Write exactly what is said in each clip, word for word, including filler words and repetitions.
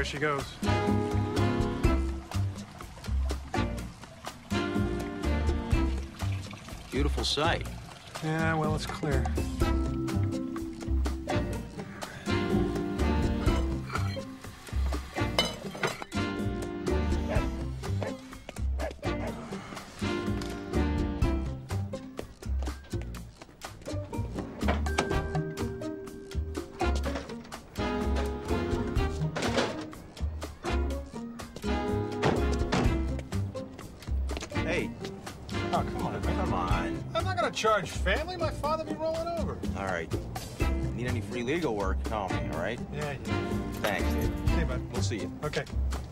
there she goes. Beautiful sight. Yeah, well, it's clear. Hey. Oh, come on, man. Come on. I'm not gonna charge family. My father be rolling over. All right. Need any free legal work, call me, all right? Yeah, yeah. Thanks, dude. Hey, bud. We'll see you. Okay.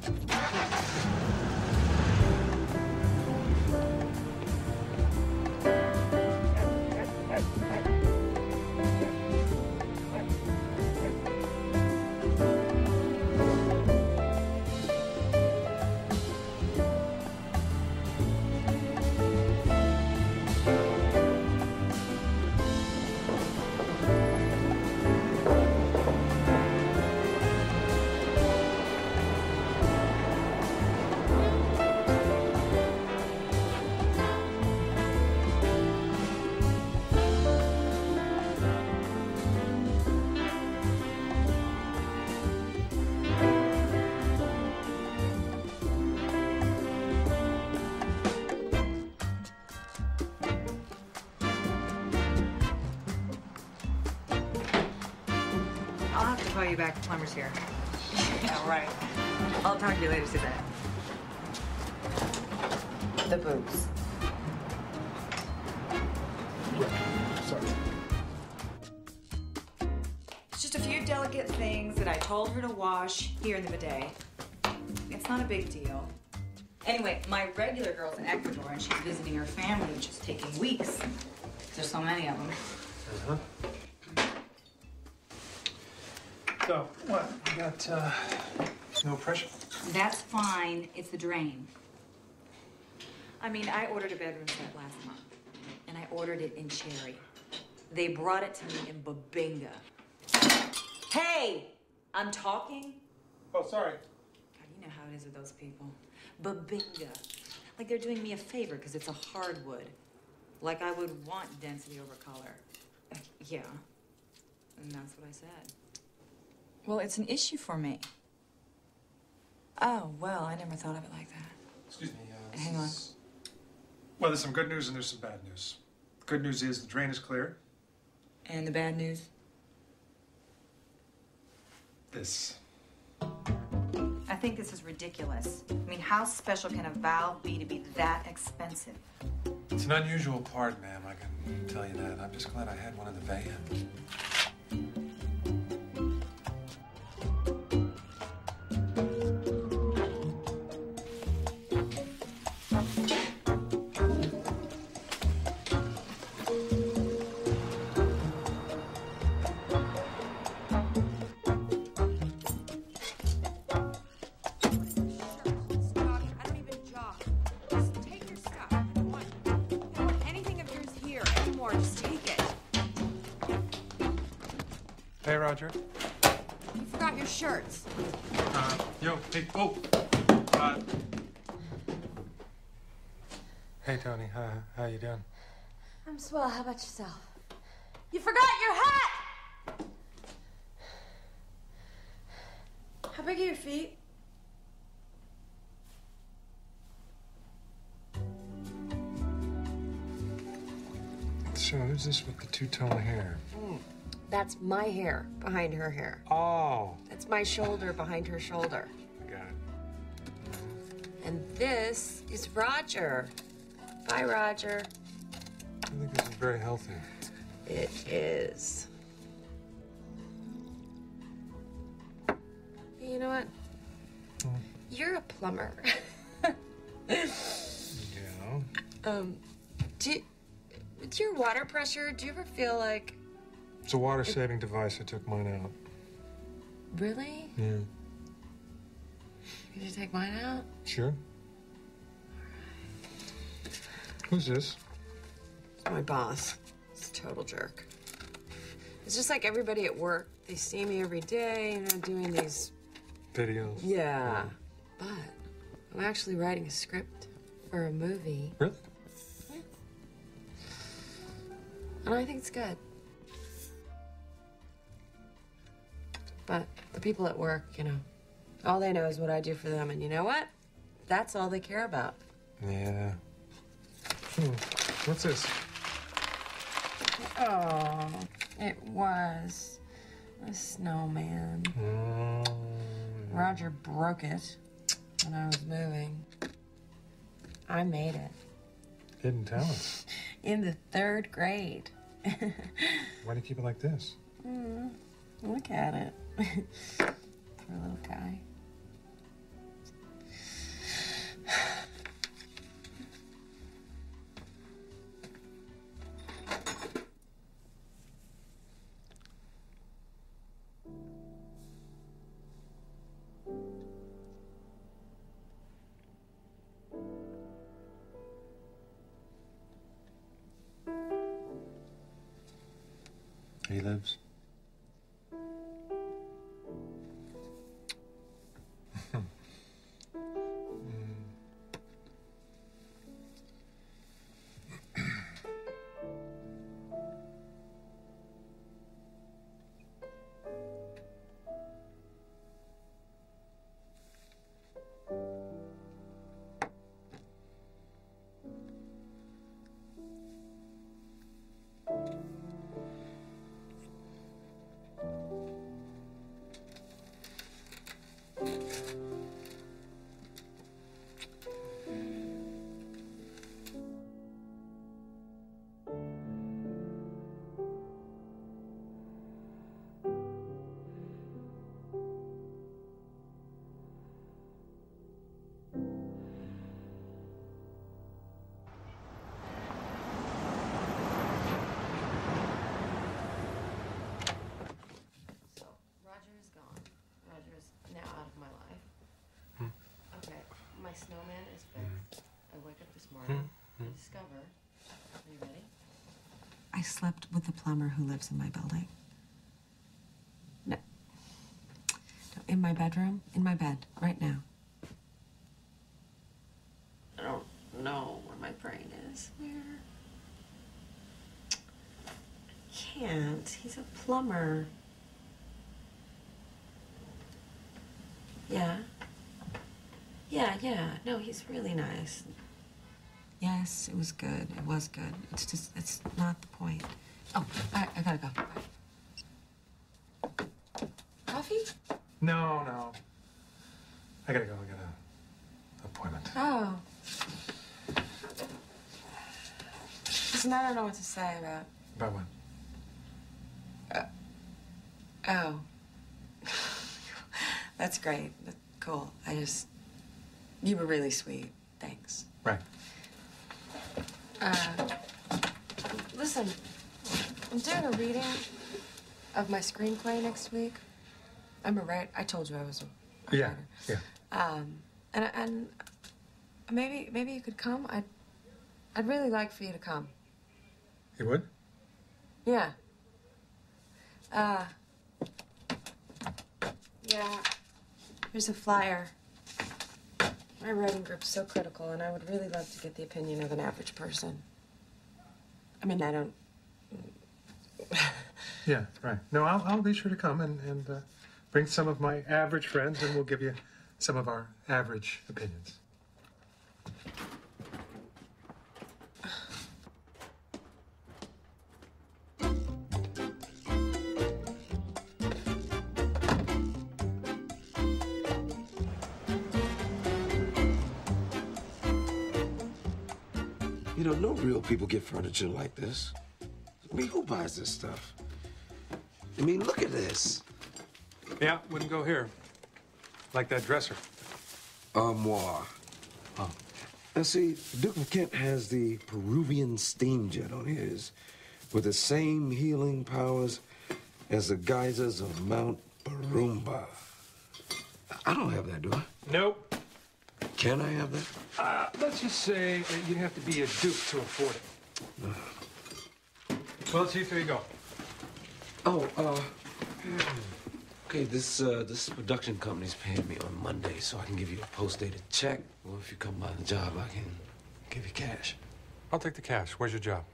I'll have to call you back. The plumber's here. Yeah, right. I'll talk to you later, Suzanne. The boobs. Sorry. It's just a few delicate things that I told her to wash here in the bidet. It's not a big deal. Anyway, my regular girl's in Ecuador, and she's visiting her family, which is taking weeks. There's so many of them. Uh-huh. So, what? You got, uh, no pressure? That's fine. It's the drain. I mean, I ordered a bedroom set last month, and I ordered it in cherry. They brought it to me in Babinga. Hey! I'm talking. Oh, sorry. God, you know how it is with those people. Babinga. Like they're doing me a favor because it's a hardwood. Like I would want density over color. Uh, yeah. And that's what I said. Well, it's an issue for me. Oh, well, I never thought of it like that. Excuse me. Uh, Hang on. is... Well, there's some good news and there's some bad news. The good news is the drain is clear. And the bad news? This. I think this is ridiculous. I mean, how special can a valve be to be that expensive? It's an unusual part, ma'am. I can tell you that. I'm just glad I had one in the van. Hey, Roger. You forgot your shirts. Uh, yo, hey, oh. Uh, hey, Tony. How, how you doing? I'm swell. How about yourself? You forgot your hat! How big are your feet? So, who's this with the two-tone hair? Mm. That's my hair behind her hair. Oh. That's my shoulder behind her shoulder. I got it. And this is Roger. Bye, Roger. I think this is very healthy. It is. You know what? Hmm. You're a plumber. Yeah. Um, do you, with your water pressure, do you ever feel like... It's a water-saving device. I took mine out. Really? Yeah. Could you take mine out? Sure. Who's this? It's my boss. It's a total jerk. It's just like everybody at work. They see me every day, you know, doing these videos. Yeah, but I'm actually writing a script for a movie. Really? Yeah. And I think it's good. But the people at work, you know, all they know is what I do for them, and you know what? That's all they care about. Yeah. Hmm. What's this? Oh, it was a snowman. Mm. Roger broke it when I was moving. I made it. Hidden talents. In the third grade. Why do you keep it like this? Mm, look at it. For a little guy. He lives. My snowman is fixed. I wake up this morning, I discover, are you ready? I slept with the plumber who lives in my building. No. No, in my bedroom, in my bed, right now. I don't know where my brain is. Where? Can't. He's a plumber. Yeah. Yeah, yeah. No, he's really nice. Yes, it was good. It was good. It's just, it's not the point. Oh, I, I gotta go. Bye. Coffee? No, no. I gotta go. I got an appointment. Oh. Listen, I don't know what to say about... About what? Uh, oh. That's great. That's cool. I just... You were really sweet. Thanks. Right. Uh, listen, I'm doing a reading of my screenplay next week. I'm a writer. I told you I was a, a yeah, writer. Yeah, Um, and and maybe maybe you could come. I'd I'd really like for you to come. You would? Yeah. Uh. Yeah. Here's a flyer. My writing group's so critical, and I would really love to get the opinion of an average person. I mean, I don't... Yeah, right. No, I'll, I'll be sure to come and, and uh, bring some of my average friends, and we'll give you some of our average opinions. You know, no real people get furniture like this. I mean, who buys this stuff? I mean, look at this. Yeah, wouldn't go here. Like that dresser. Armoire. Oh. Now, see, Duke of Kent has the Peruvian steam jet on his, with the same healing powers as the geysers of Mount Barumba. I don't have that, do I? Nope. Can I have that? Uh, let's just say that you'd have to be a duke to afford it. Uh. Well, Chief, there you go. Oh, uh... Okay, this uh, this production company's paying me on Monday, so I can give you a post-dated check. Or if you come by the job, I can give you cash. I'll take the cash. Where's your job?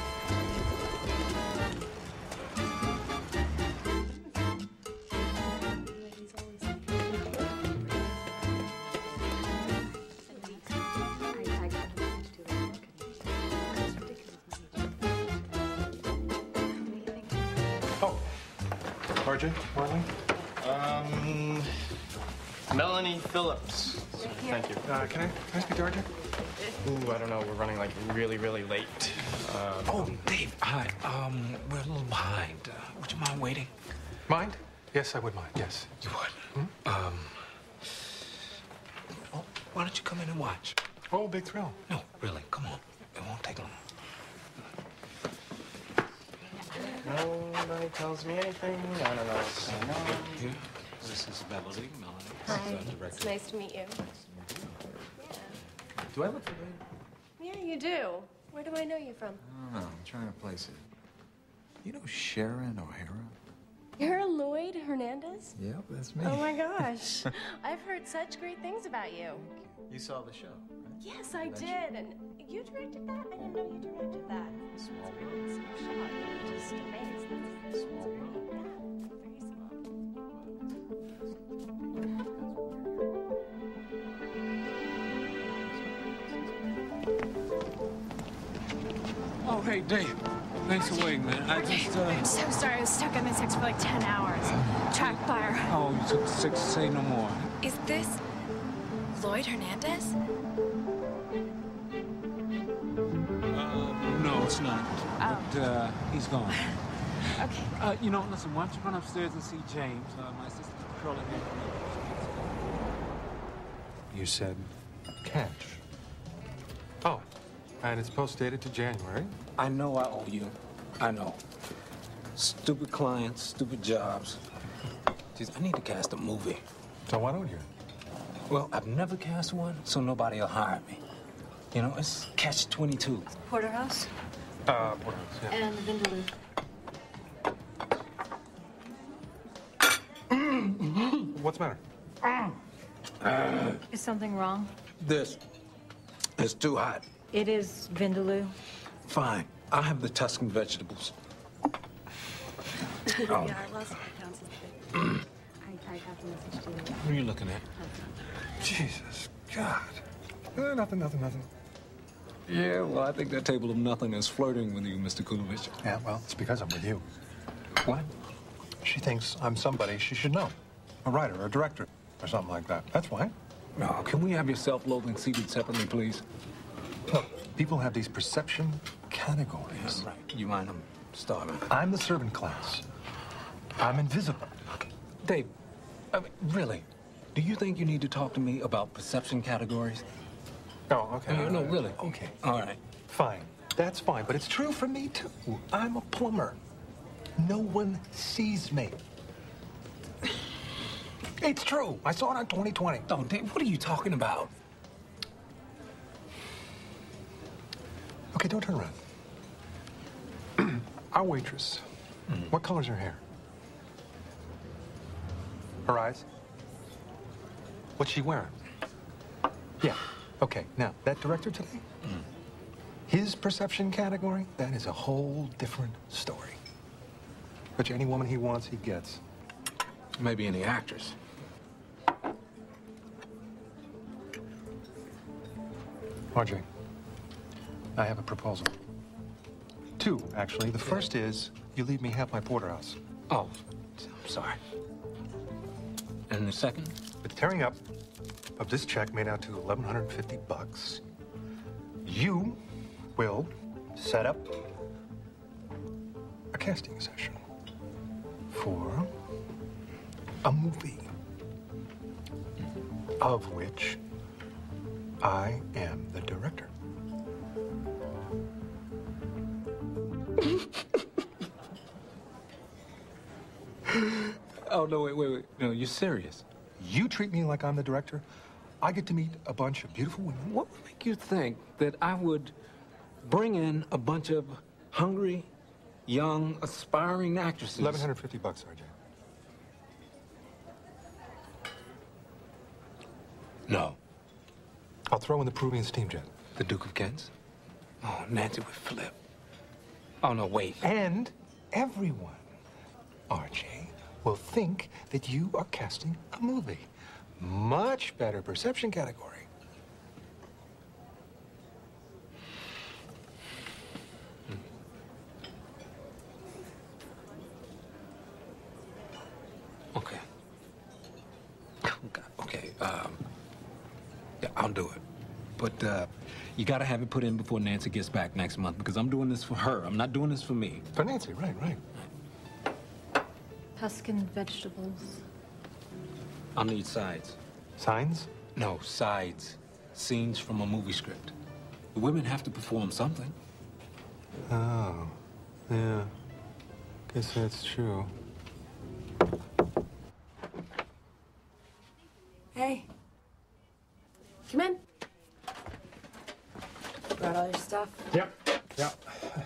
Oh, R J, Marlene? Um, Melanie Phillips. Thank you. Uh, can I, can I speak to R J? Ooh, I don't know. We're running like really, really late. Um, Oh, Dave, hi. Um, we're a little behind. Uh, would you mind waiting? Mind? Yes, I would mind, yes. You would? Hmm? Um, oh, why don't you come in and watch? Oh, big thrill. No, really, come on. It won't take long. Nobody tells me anything. I don't know what's going on. Here, this is Melody. Melody. Hi, This is our it's director. nice to meet you. Do I look familiar? Yeah, you do. Where do I know you from? I don't know. I'm trying to place it. You know Sharon O'Hara? You're Lloyd Hernandez? Yep, that's me. Oh my gosh. I've heard such great things about you. You saw the show, right? Yes, I That's- did. And you directed that? I didn't know you directed that. Small It's really world. small shot. I'm just amazed. That's, Small that's world. great. Yeah, very small. Oh, hey, Dave. Thanks for waiting, man. I just, uh... I'm so sorry. I was stuck on this X for like ten hours. Track fire. Oh, you took six to say no more. Is this Lloyd Hernandez? Uh, no, it's not. Oh. But, uh, he's gone. Okay. Uh, you know, listen, why don't you run upstairs and see James? Uh, my assistant controller here. You said cash. Oh, and it's post-dated to January. I know I owe you. I know. Stupid clients, stupid jobs. Jeez, I need to cast a movie. So why don't you? Well, I've never cast one, so nobody will hire me. You know, it's catch twenty-two. Porterhouse? Uh, what else? Yeah. And Vindaloo. What's the matter? Is something wrong? This is too hot. It is Vindaloo. Fine. I'll have the Tuscan vegetables. Oh. Yeah, I lost my accounts. I, I got the message to you. What are you looking at? Jesus, God. Uh, nothing, nothing, nothing. Yeah, well, I think that table of nothing is flirting with you, Mister Kulovich. Yeah, well, it's because I'm with you. What? She thinks I'm somebody she should know. A writer, or a director, or something like that. That's why. No, can we have your self-loathing seated separately, please? Look, people have these perception categories. Right. You mind? I'm starving. I'm the servant class. I'm invisible. Dave, I mean, really, do you think you need to talk to me about perception categories? Oh, okay. No, no, really. Okay. All right. Fine. That's fine, but it's true for me, too. I'm a plumber. No one sees me. It's true. I saw it on twenty twenty. Oh, Dave, what are you talking about? Okay, don't turn around. Our waitress. Mm. What color's her hair? Her eyes? What's she wearing? Yeah. Okay, now, that director today? Mm. His perception category, that is a whole different story. But any woman he wants, he gets. Maybe any actress. R J, I have a proposal. Two, actually. The first is you leave me half my porterhouse. Oh, I'm sorry. And the second? The tearing up of this check made out to eleven fifty bucks. You will set up a casting session for a movie of which I am the director. Oh, no, wait, wait, wait. No, you're serious. You treat me like I'm the director, I get to meet a bunch of beautiful women. What would make you think that I would bring in a bunch of hungry, young, aspiring actresses? eleven fifty bucks, R J. No. I'll throw in the Peruvian steam jet. The Duke of Kent's? Oh, Nancy would flip. Oh, no, wait. And everyone, R J, will think that you are casting a movie. Much better perception category. Okay. Okay, okay, um, yeah, I'll do it. But, uh, you gotta have it put in before Nancy gets back next month, because I'm doing this for her. I'm not doing this for me. For Nancy, right, right. Tuscan vegetables. I'll need sides. Signs? No, sides. Scenes from a movie script. The women have to perform something. Oh, yeah. Guess that's true. Hey. Come in. Brought all your stuff? Yep, yep.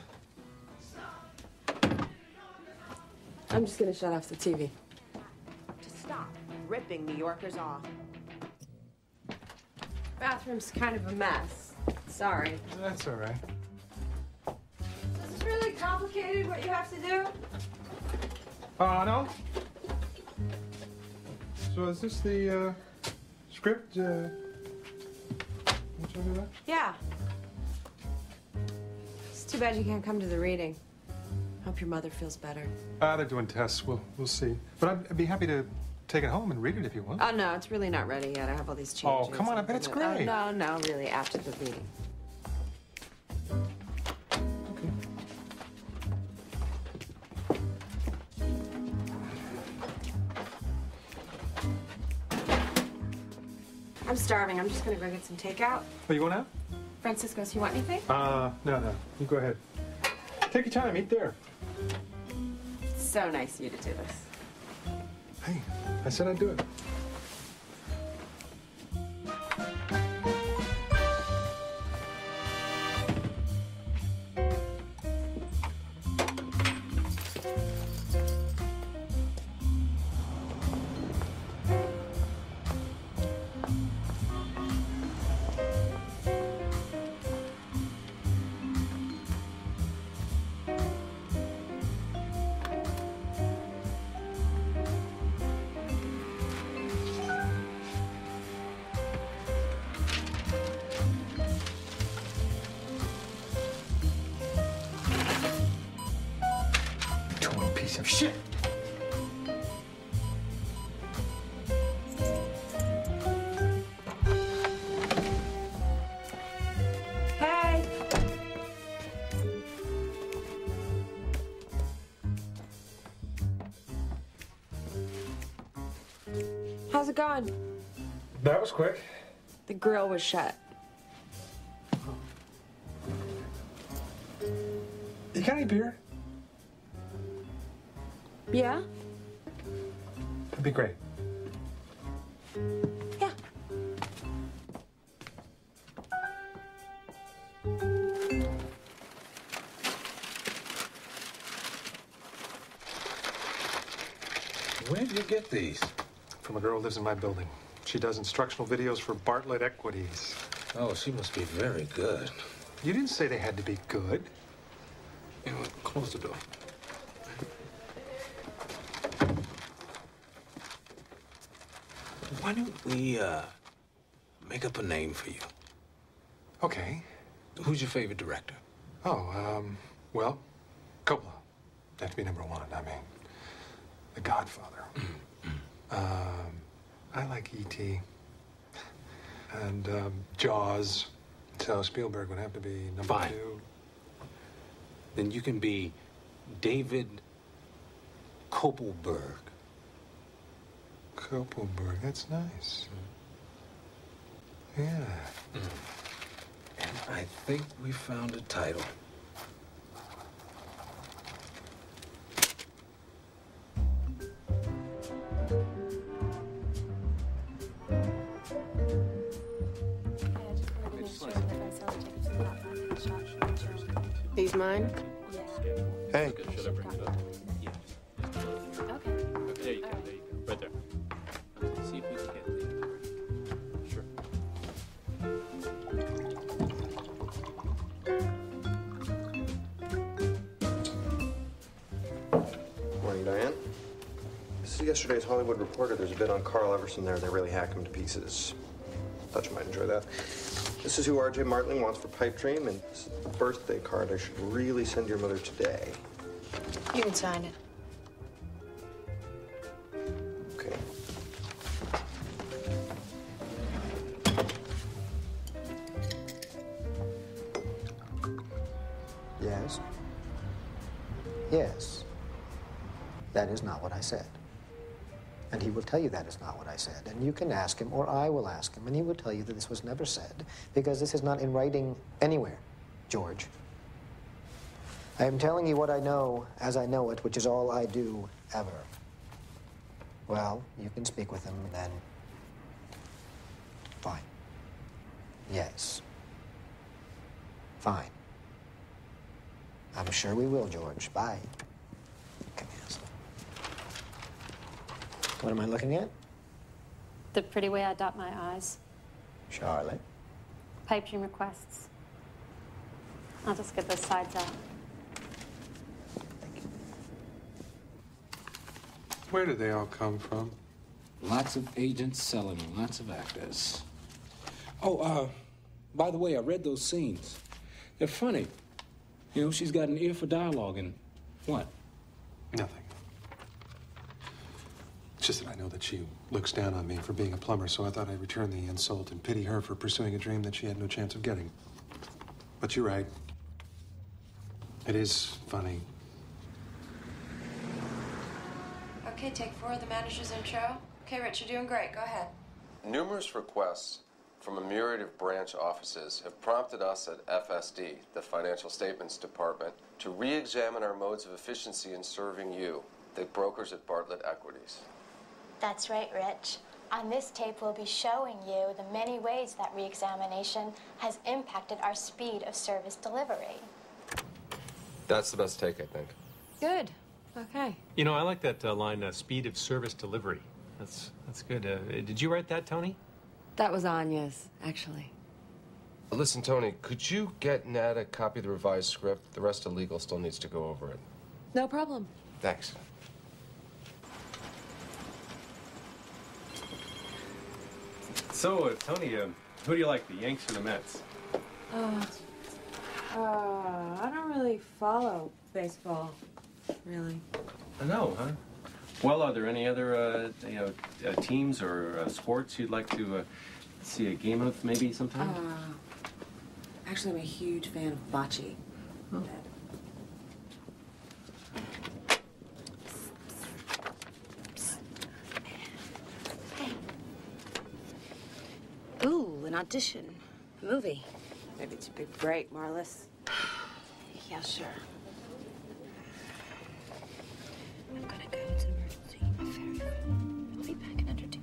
I'm just gonna shut off the T V. To stop ripping New Yorkers off. Bathroom's kind of a mess. Sorry. That's all right. Is this really complicated, what you have to do? Uh, no. So is this the, uh, script, uh... What you do that? Yeah. It's too bad you can't come to the reading. Hope your mother feels better. Uh, they're doing tests. We'll, we'll see. But I'd, I'd be happy to take it home and read it if you want. Oh, no, it's really not ready yet. I have all these changes. Oh, come on, I bet it's Uh, great. no, no, really, after the reading. I'm starving. I'm just gonna go get some takeout. Oh, you going out? Francisco's, you want anything? Uh, no, no. You go ahead. Take your time. Eat there. So nice of you to do this. Hey, I said I'd do it. Of shit. Hey. How's it going? That was quick. The grill was shut. You got any beer? Yeah? That'd be great. Yeah. Where did you get these? From a girl who lives in my building. She does instructional videos for Bartlett Equities. Oh, she must be very good. You didn't say they had to be good. You know what? Close the door. Why don't we, uh, make up a name for you? Okay. Who's your favorite director? Oh, um, well, Coppola. That'd be number one. I mean, The Godfather. Mm-hmm. um, I like E T And, um, Jaws. So Spielberg would have to be number Fine. two. Then you can be David Koppelberg. Koppelberg, that's nice. Yeah. Mm. And I think we found a title. These mine? Hey. Should I bring it up? Yeah. Okay. There you go. There you go. Right there. See if we can get the. Sure. yesterday's Hollywood Reporter. There's a bit on Carl Everson there. They really hack him to pieces. Thought you might enjoy that. This is who R J Martling wants for Pipe Dream, and this is the birthday card I should really send your mother today. You can sign it. Okay. Yes? Yes. That is not what I said. And he will tell you that is not what I said. And you can ask him, or I will ask him, and he will tell you that this was never said, because this is not in writing anywhere, George. I am telling you what I know as I know it, which is all I do ever. Well, you can speak with him, and then... Fine. Yes. Fine. I'm sure we will, George. Bye. Come here, son. What am I looking at? The pretty way I dot my I's. Charlotte. Pipe dream requests. I'll just get those sides out. Where did they all come from? Lots of agents selling lots of actors. Oh, uh, by the way, I read those scenes. They're funny. You know, she's got an ear for dialogue and what? Nothing. It's just that I know that she looks down on me for being a plumber, so I thought I'd return the insult and pity her for pursuing a dream that she had no chance of getting. But you're right. It is funny. Okay, take four of the manager's intro. Okay, Rich, you're doing great. Go ahead. Numerous requests from a myriad of branch offices have prompted us at F S D, the Financial Statements Department, to re-examine our modes of efficiency in serving you, the brokers at Bartlett Equities. That's right, Rich. On this tape, we'll be showing you the many ways that re-examination has impacted our speed of service delivery. That's the best take, I think. Good. Okay. You know, I like that uh, line, uh, speed of service delivery. That's, that's good. Uh, did you write that, Tony? That was Anya's, actually. Listen, Tony, could you get Nat a copy of the revised script? The rest of legal still needs to go over it. No problem. Thanks. So, uh, Tony, uh, who do you like, the Yanks or the Mets? Uh, uh, I don't really follow baseball, really. I know, huh? Well, are there any other, uh, you know, uh, teams or uh, sports you'd like to uh, see a game of maybe sometime? Uh, actually, I'm a huge fan of bocce. Oh. Ooh, an audition. A movie. Maybe it's a big break, Marlis. Yeah, sure. I'm gonna go. It's an emergency. I'll be back in under two.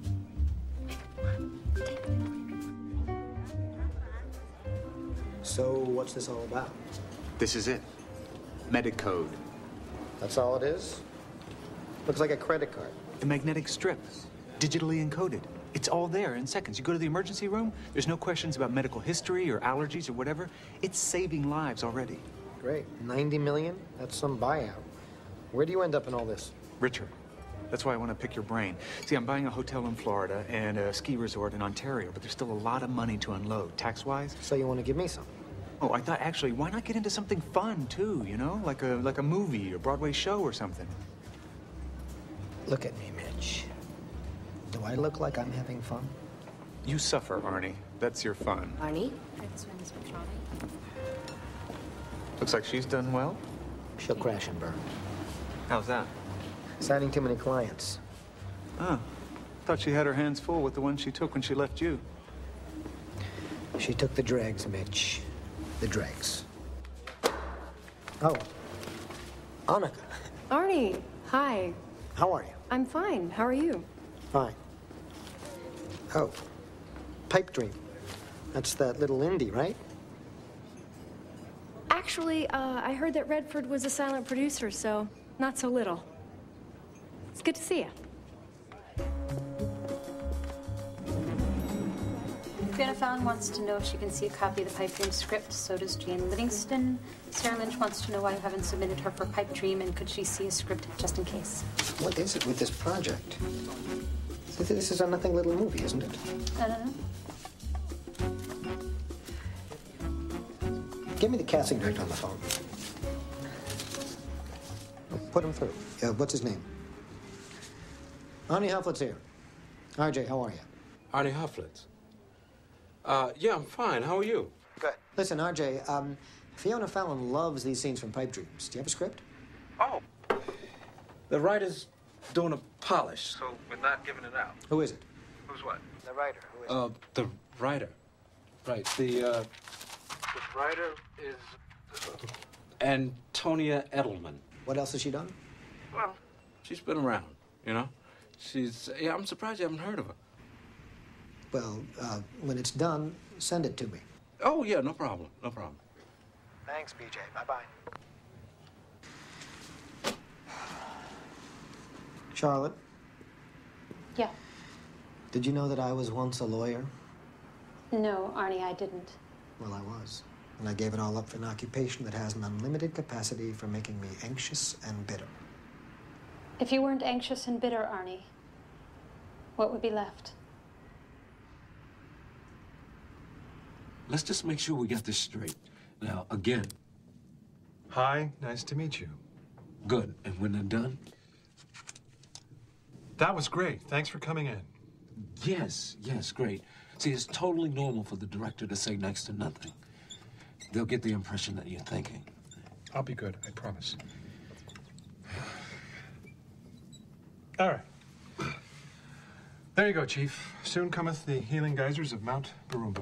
So, what's this all about? This is it. Medicode. That's all it is? Looks like a credit card. A magnetic strip, digitally encoded. It's all there in seconds. You go to the emergency room, there's no questions about medical history or allergies or whatever. It's saving lives already. Great. ninety million? That's some buyout. Where do you end up in all this? Richard, that's why I want to pick your brain. See, I'm buying a hotel in Florida and a ski resort in Ontario, but there's still a lot of money to unload, tax-wise. So you want to give me some? Oh, I thought, actually, why not get into something fun, too, you know? Like a, like a movie or Broadway show or something. Look at me, Mitch. Do I look like I'm having fun? You suffer, Arnie. That's your fun. Arnie? Looks like she's done well. She'll crash and burn. How's that? Signing too many clients. Oh, thought she had her hands full with the one she took when she left you. She took the dregs, Mitch. The dregs. Oh. Annika. Arnie, hi. How are you? I'm fine. How are you? Fine. Oh. Pipe Dream. That's that little indie, right? Actually, uh, I heard that Redford was a silent producer, so not so little. It's good to see you. Fiona Fallon wants to know if she can see a copy of the Pipe Dream script. So does Jane Livingston. Sarah Lynch wants to know why you haven't submitted her for Pipe Dream, and could she see a script just in case? What is it with this project? This is a nothing little movie, isn't it? I don't know. Give me the casting director on the phone. Put him through. Uh, what's his name? Arnie Hufflett's here. R J, how are you? Arnie Hufflett. Uh, yeah, I'm fine. How are you? Good. Listen, R J, um, Fiona Fallon loves these scenes from Pipe Dreams. Do you have a script? Oh. The writer's doing a polish, so we're not giving it out. Who is it? Who's what? The writer. Who is Uh, the writer. Right. The, uh... The writer is... Uh, Antonia Edelman. What else has she done? Well, she's been around, you know? She's... Yeah, I'm surprised you haven't heard of her. Well, uh, when it's done, send it to me. Oh, yeah, no problem. No problem. Thanks, B J. Bye-bye. Charlotte? Yeah. Did you know that I was once a lawyer? No, Arnie, I didn't. Well, I was. And I gave it all up for an occupation that has an unlimited capacity for making me anxious and bitter. If you weren't anxious and bitter, Arnie, what would be left? Let's just make sure we get this straight. Now, again. Hi, nice to meet you. Good. And when they're done? That was great. Thanks for coming in. Yes, yes, great. See, it's totally normal for the director to say next to nothing. They'll get the impression that you're thinking. I'll be good, I promise. All right. There you go, Chief. Soon cometh the healing geysers of Mount Barumba.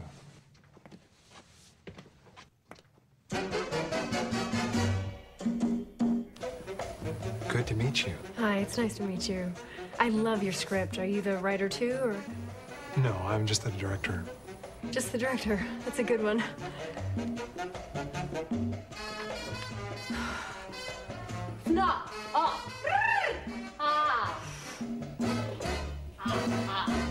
Good to meet you. Hi, it's nice to meet you. I love your script. Are you the writer too, or? No, I'm just the director. Just the director. That's a good one. Knock off. Ah. Ah.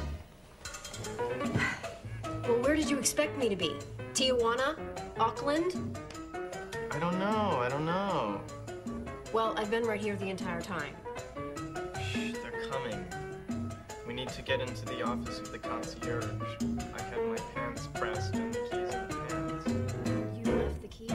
Well, where did you expect me to be? Tijuana? Auckland? I don't know. I don't know. Well, I've been right here the entire time. Shh, they're coming. We need to get into the office of the concierge. I had my pants pressed and the keys in the pants. You left the key?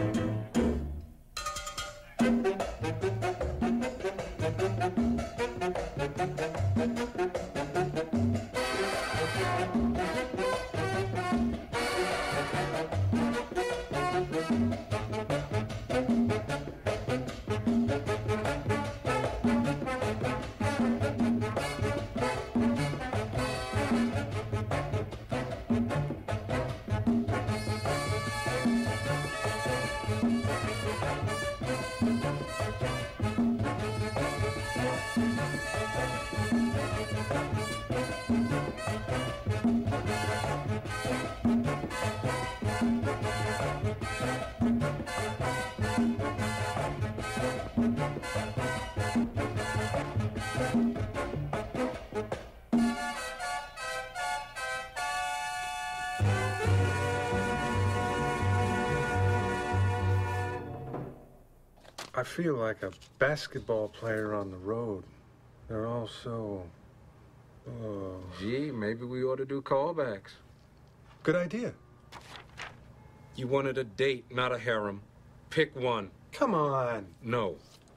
I feel like a basketball player on the road. They're all so... Oh. Gee, maybe we ought to do callbacks. Good idea. You wanted a date, not a harem. Pick one. Come on. No.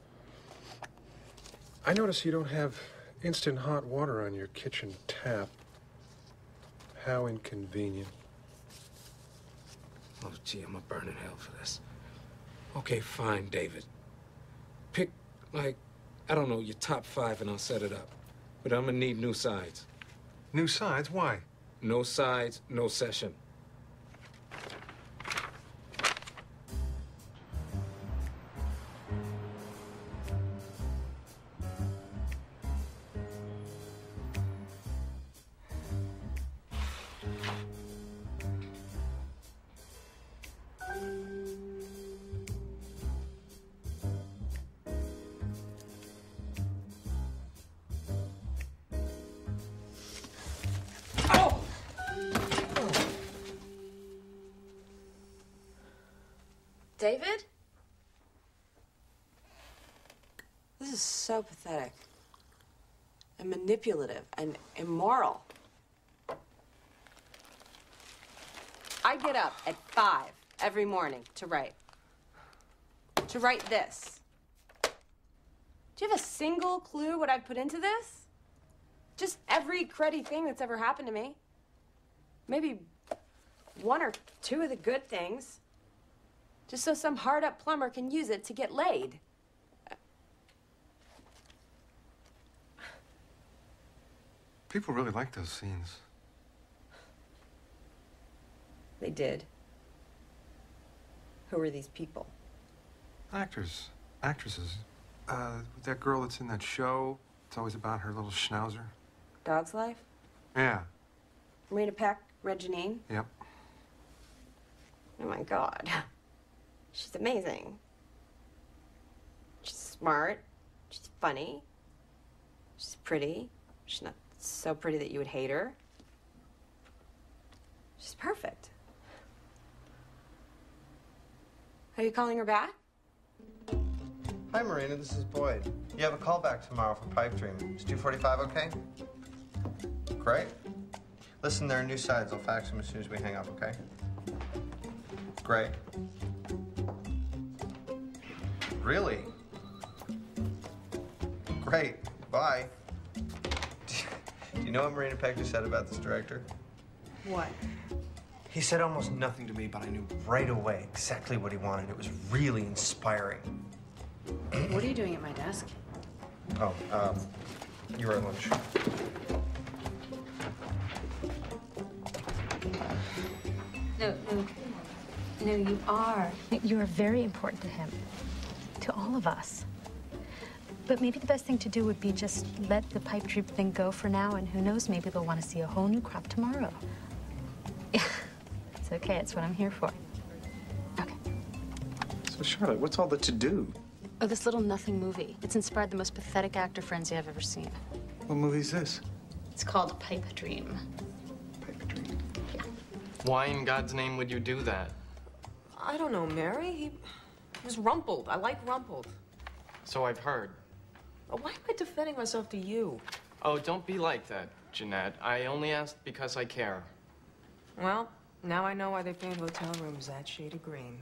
I notice you don't have instant hot water on your kitchen tap. How inconvenient. Oh, gee, I'm a burning hell for this. Okay, fine, David. Pick, like, I don't know, your top five and I'll set it up. But I'm gonna need new sides. New sides? Why? No sides, no session. David? This is so pathetic and manipulative and immoral. I get up at five every morning to write. To write this. Do you have a single clue what I've put into this? Just every cruddy thing that's ever happened to me. Maybe one or two of the good things. Just so some hard-up plumber can use it to get laid. People really like those scenes. They did. Who are these people? Actors, actresses. Uh, that girl that's in that show, it's always about her little schnauzer. Dog's Life? Yeah, Marina Peck, Red Janine? yep. Oh my God. She's amazing. She's smart. She's funny. She's pretty. She's not so pretty that you would hate her. She's perfect. Are you calling her back? Hi, Marina. This is Boyd. You have a call back tomorrow for Pipe Dream. Is two forty-five okay? Great. Listen, there are new sides. I'll fax them as soon as we hang up, okay? Great. Really? Great. Bye. Do you know what Marina Peck just said about this director? What? He said almost nothing to me, but I knew right away exactly what he wanted. It was really inspiring. What are you doing at my desk? Oh, um, you were at lunch. No, no. No, you are. You are very important to him, to all of us. But maybe the best thing to do would be just let the pipe dream thing go for now, and who knows, maybe they'll want to see a whole new crop tomorrow. Yeah, it's okay. It's what I'm here for. So, Charlotte, what's all the to-do? Oh, this little nothing movie. It's inspired the most pathetic actor frenzy I've ever seen. What movie's this? It's called Pipe Dream. Why in God's name would you do that? I don't know, Mary. He was rumpled. I like rumpled. So I've heard. Oh, why am I defending myself to you? Oh, don't be like that, Jeanette. I only asked because I care. Well, now I know why they paint hotel rooms that shade of green.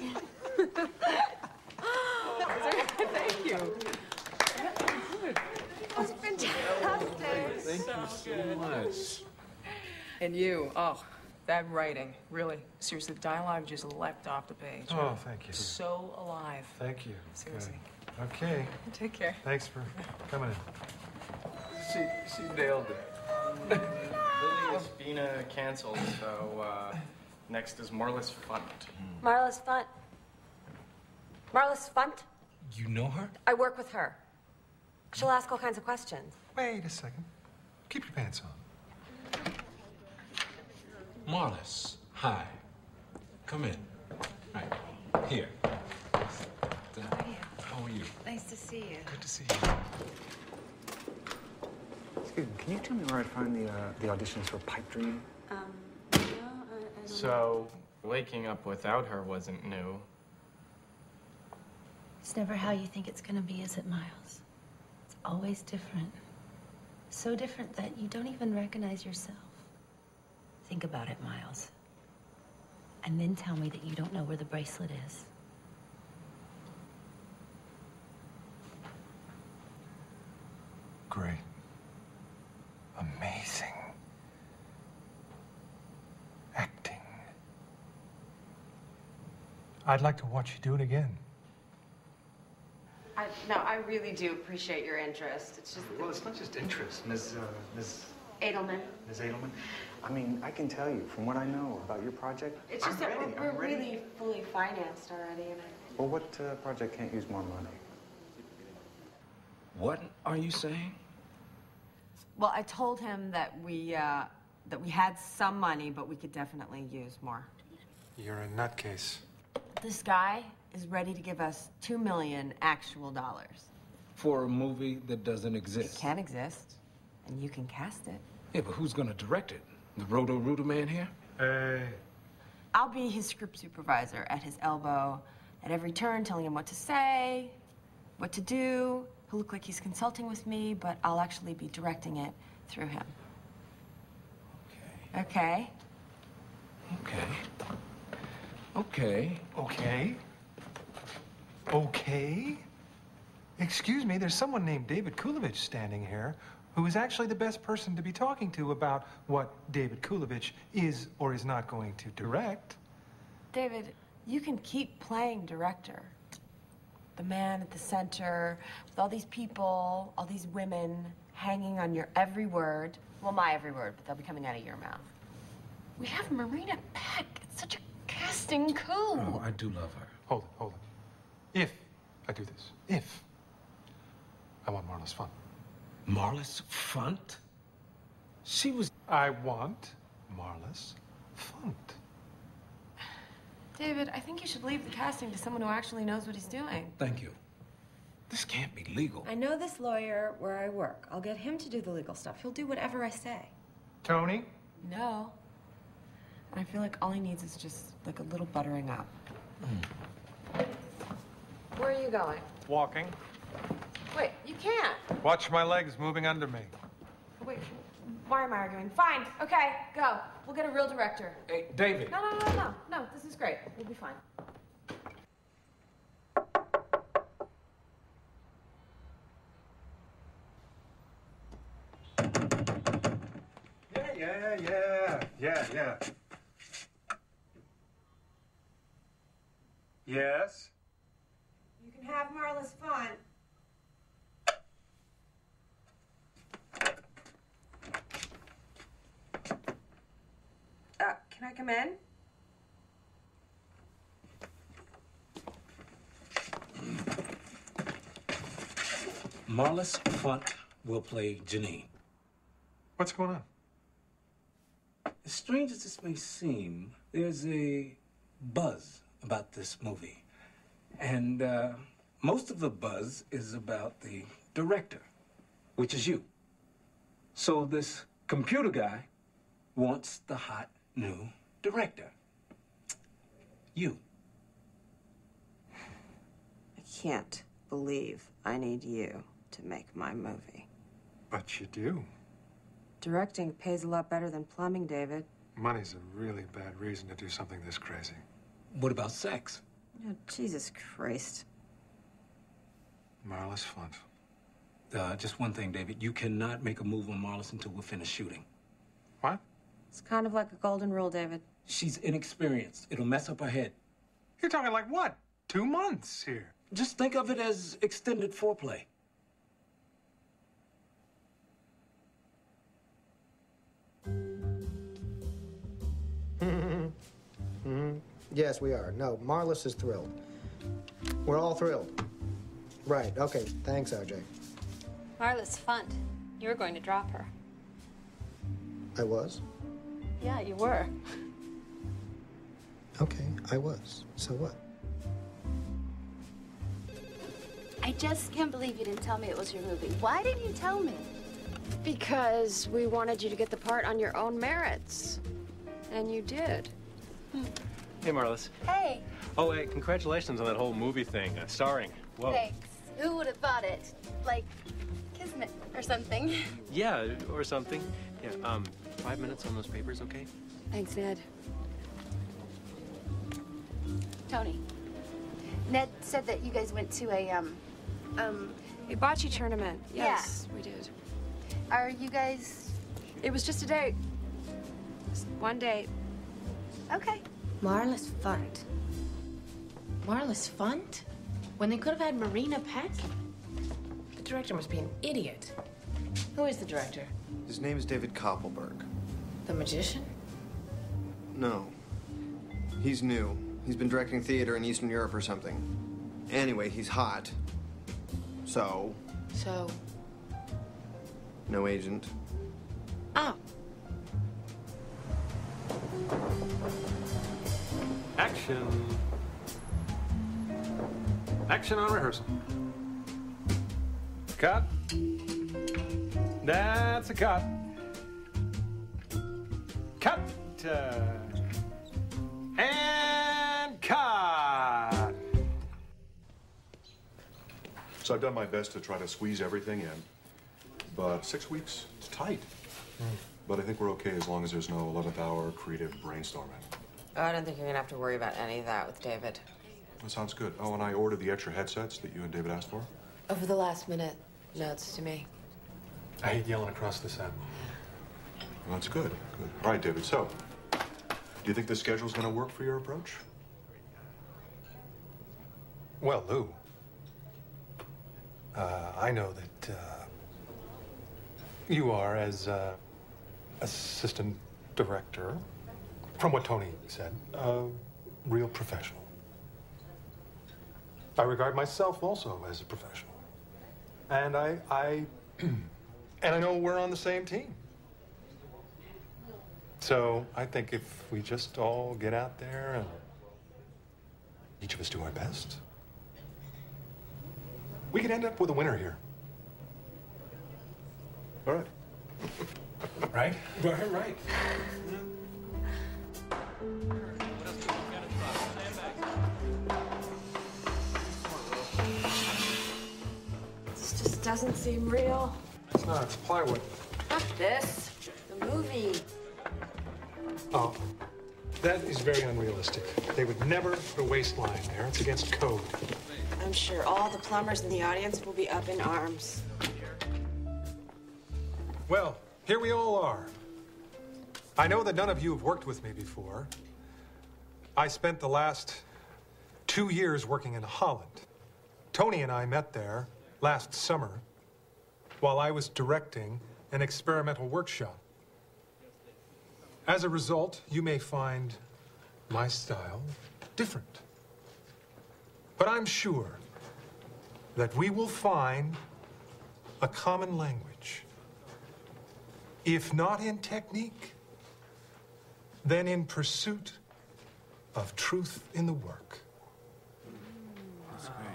Thank you. That's fantastic. Thank you so much. And you, oh, that writing, really, seriously, the dialogue just leapt off the page. Oh, thank you. So alive. Thank you. Seriously. Good. Okay. Take care. Thanks for coming in. She, she nailed it. Lily is being uh, canceled, so uh, next is Marlis Funt. Marlis Funt. Marlis Funt? You know her? I work with her. She'll ask all kinds of questions. Wait a second. Keep your pants on. Marlis, hi. Come in. Right. Here. How are you? Nice to see you. Good to see you. Excuse me, can you tell me where I'd find the, uh, the auditions for Pipe Dream? Um, no, I, I don't So, waking up without her wasn't new. It's never how you think it's gonna be, is it, Miles? It's always different. So different that you don't even recognize yourself. Think about it, Miles. And then tell me that you don't know where the bracelet is. Great. Amazing. Acting. I'd like to watch you do it again. I, no, I really do appreciate your interest. It's just... Well, it's not just interest, Miss Uh, Miss Edelman. Miss Edelman. I mean, I can tell you from what I know about your project. It's just I'm that ready. we're, I'm we're ready. really fully financed already, and I... Well, what uh, project can't use more money? What are you saying? Well, I told him that we, uh, that we had some money, but we could definitely use more. You're a nutcase. This guy is ready to give us two million actual dollars. For a movie that doesn't exist? It can exist, and you can cast it. Yeah, but who's gonna direct it? The Roto-Rooter man here? Hey. I'll be his script supervisor at his elbow, at every turn telling him what to say, what to do. He'll look like he's consulting with me, but I'll actually be directing it through him. Okay. Okay. Okay. Okay. Okay? Excuse me, there's someone named David Kulovich standing here who is actually the best person to be talking to about what David Kulovich is or is not going to direct. David, you can keep playing director. The man at the center, with all these people, all these women hanging on your every word. Well, my every word, but they'll be coming out of your mouth. We have Marina Peck. It's such a casting coup. Oh, I do love her. Hold it, hold it. If I do this, if I want Marla's Funt. Marla's Funt? She was... I want Marla's Funt. David, I think you should leave the casting to someone who actually knows what he's doing. Thank you. This can't be legal. I know this lawyer where I work. I'll get him to do the legal stuff. He'll do whatever I say. Tony? No. And I feel like all he needs is just like a little buttering up. Mm. Where are you going? Walking. Wait, you can't. Watch my legs moving under me. Wait, why am I arguing? Fine, okay, go. We'll get a real director. Hey, David. No, no, no, no, no, this is great. We'll be fine. Yeah, yeah, yeah, yeah, yeah. Yes? You can have Marla's Funt. Uh, can I come in? Marla's Funt will play Janine. What's going on? As strange as this may seem, there's a buzz about this movie. And uh, most of the buzz is about the director, which is you. So this computer guy wants the hot new director. You. I can't believe I need you to make my movie. But you do. Directing pays a lot better than plumbing, David. Money's a really bad reason to do something this crazy. What about sex? Oh, Jesus Christ. Marla's Funt. Uh, just one thing, David. You cannot make a move on Marla's until we're finished shooting. What? It's kind of like a golden rule, David. She's inexperienced. It'll mess up her head. You're talking like what? Two months here. Just think of it as extended foreplay. Mm-hmm. Yes, we are. No, Marlis is thrilled. We're all thrilled. Right, okay. Thanks, R J. Marla's Funt. You were going to drop her. I was? Yeah, you were. Okay, I was. So what? I just can't believe you didn't tell me it was your movie. Why didn't you tell me? Because we wanted you to get the part on your own merits. And you did. Hey, Marlis. Hey. Oh, hey, congratulations on that whole movie thing, uh, starring. Whoa. Thanks. Who would have thought it? Like, kismet or something. Yeah, or something. Yeah, um, five minutes on those papers, okay? Thanks, Ned. Tony, Ned said that you guys went to a, um, um... A bocce tournament. Yes, yeah. We did. Are you guys... It was just a date. Just one date. Okay. Marla's Funt. Marla's Funt? When they could have had Marina Peck? The director must be an idiot. Who is the director? His name is David Koppelberg. The magician? No. He's new. He's been directing theater in Eastern Europe or something. Anyway, he's hot. So? So? No agent. Oh. Action. Action on rehearsal. Cut. That's a cut. Cut. Uh, and cut. So I've done my best to try to squeeze everything in. But six weeks, it's tight. Mm. But I think we're okay as long as there's no eleventh hour creative brainstorming. Oh, I don't think you're gonna have to worry about any of that with David. That sounds good. Oh, and I ordered the extra headsets that you and David asked for. Over the last minute notes to me. I hate yelling across the set. Well, that's good. Good. All right, David. So, do you think this schedule's going to work for your approach? Well, Lou, uh, I know that uh, you are, as uh, assistant director, from what Tony said, a real professional. I regard myself also as a professional. And I, I, and I know we're on the same team. So I think if we just all get out there and each of us do our best, we could end up with a winner here. All right. Right? Right, right. This just doesn't seem real. It's not, it's plywood. Not this. The movie. Oh, that is very unrealistic. They would never put a waistline there. It's against code. I'm sure all the plumbers in the audience will be up in arms. Well, here we all are. I know that none of you have worked with me before. I spent the last two years working in Holland. Tony and I met there last summer while I was directing an experimental workshop. As a result, you may find my style different. But I'm sure that we will find a common language. If not in technique, then in pursuit of truth in the work. That's great.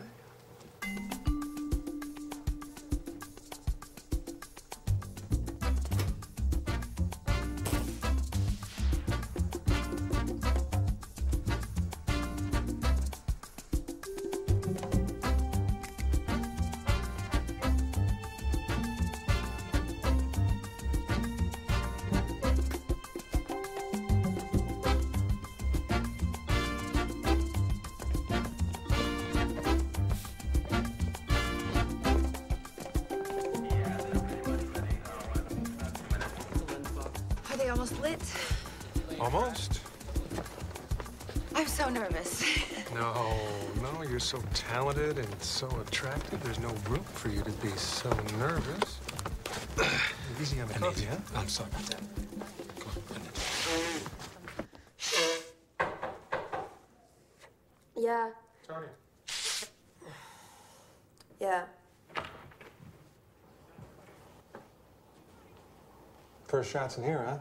Are they almost lit? Almost. I'm so nervous. No, no, you're so talented and so attractive. There's no room for you to be so nervous. Easy on the coffee, huh? I'm sorry about that. Go on. Yeah. Tony. Yeah. First shots in here, huh?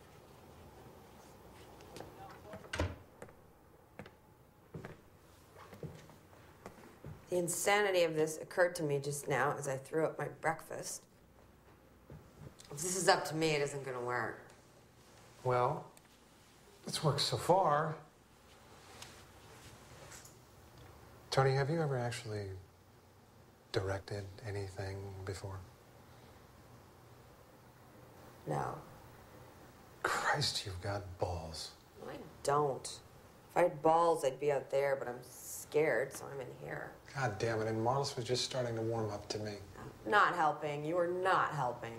The insanity of this occurred to me just now as I threw up my breakfast. If this is up to me, it isn't gonna work. Well, it's worked so far. Tony, have you ever actually directed anything before? No. Christ, you've got balls. I don't. If I had balls, I'd be out there, but I'm scared, so I'm in here. God damn it, and Marlis was just starting to warm up to me. Not helping. You are not helping.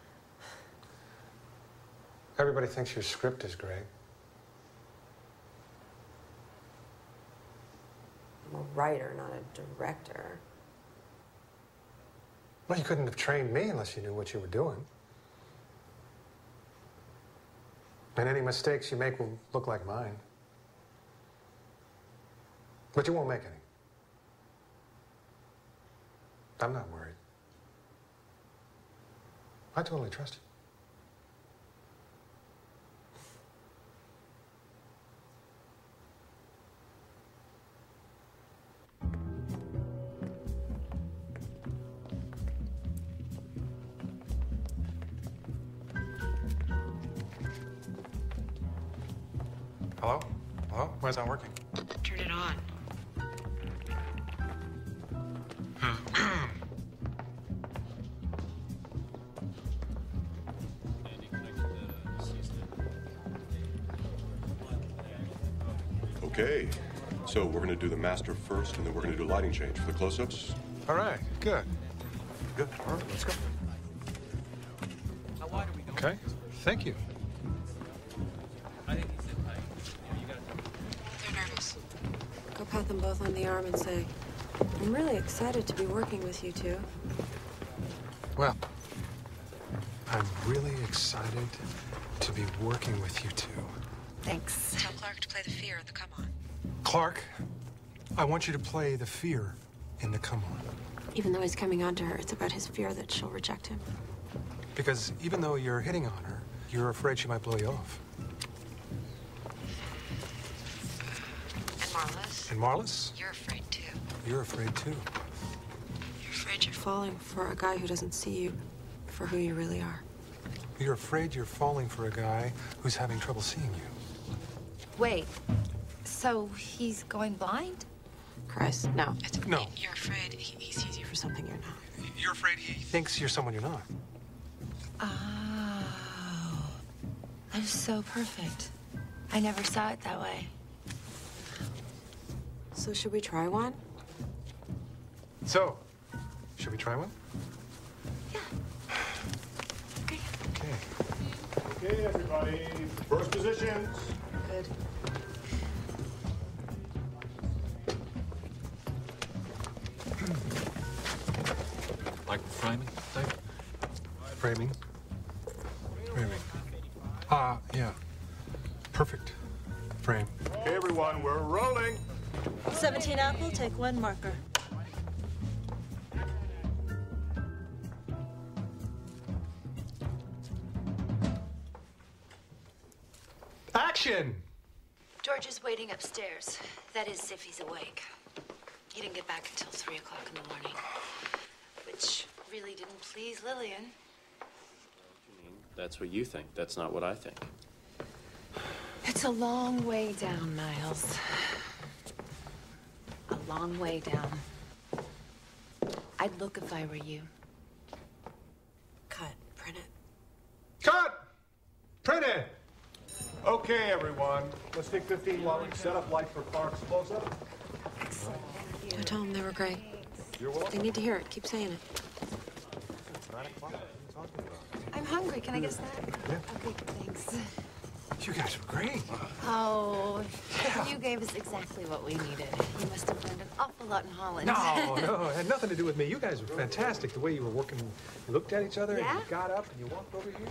Everybody thinks your script is great. I'm a writer, not a director. Well, you couldn't have trained me unless you knew what you were doing. And any mistakes you make will look like mine. But you won't make any. I'm not worried. I totally trust you. Hello? Hello? Why is that working? Turn it on. Okay, so we're gonna do the master first, and then we're gonna do a lighting change for the close-ups. All right, good. Good. All right, let's go. Okay, thank you. They're nervous. Go pat them both on the arm and say, I'm really excited to be working with you two. Well, I'm really excited to be working with you two. Thanks. Tell Clark to play the fear in the come on. Clark, I want you to play the fear in the come on. Even though he's coming on to her, it's about his fear that she'll reject him. Because even though you're hitting on her, you're afraid she might blow you off. And Marlis? And Marlis? You're afraid too. You're afraid too. You're afraid you're falling for a guy who doesn't see you for who you really are. You're afraid you're falling for a guy who's having trouble seeing you. Wait, so he's going blind? Chris, no. It's, No. You're afraid he, he sees you for something you're not. You're afraid he thinks you're someone you're not. Oh, that is so perfect. I never saw it that way. So should we try one? So, should we try one? Okay. Okay. Okay, everybody, first positions. Good. Like framing thing? Framing. Framing. Ah, uh, yeah. Perfect. Frame. Okay, everyone, we're rolling. seventeen Apple, take one marker. Action! George is waiting upstairs. That is, if he's awake. He didn't get back until three o'clock in the morning, which really didn't please Lillian. That's what you think. That's not what I think. It's a long way down, Miles. A long way down. I'd look if I were you. Cut. Print it. Cut! Print it! Okay, everyone, let's take fifteen while we set up light for Clark's close-up. Don't tell them they were great. You're welcome. They need to hear it. Keep saying it. I'm hungry. Can I get a snack? Yeah. Okay, thanks. You guys were great. Oh, you gave us exactly what we needed. You must have learned an awful lot in Holland. No, no, it had nothing to do with me. You guys were fantastic. The way you were working, you looked at each other Yeah? and you got up and you walked over here.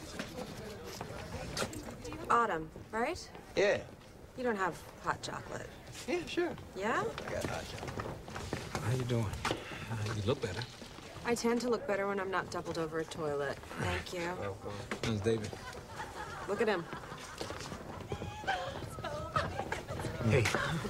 Autumn, right? Yeah. You don't have hot chocolate. Yeah, sure. Yeah? I got hot chocolate. How you doing? Uh, you look better. I tend to look better when I'm not doubled over a toilet. Thank you. Welcome. How's David? Look at him. Hey.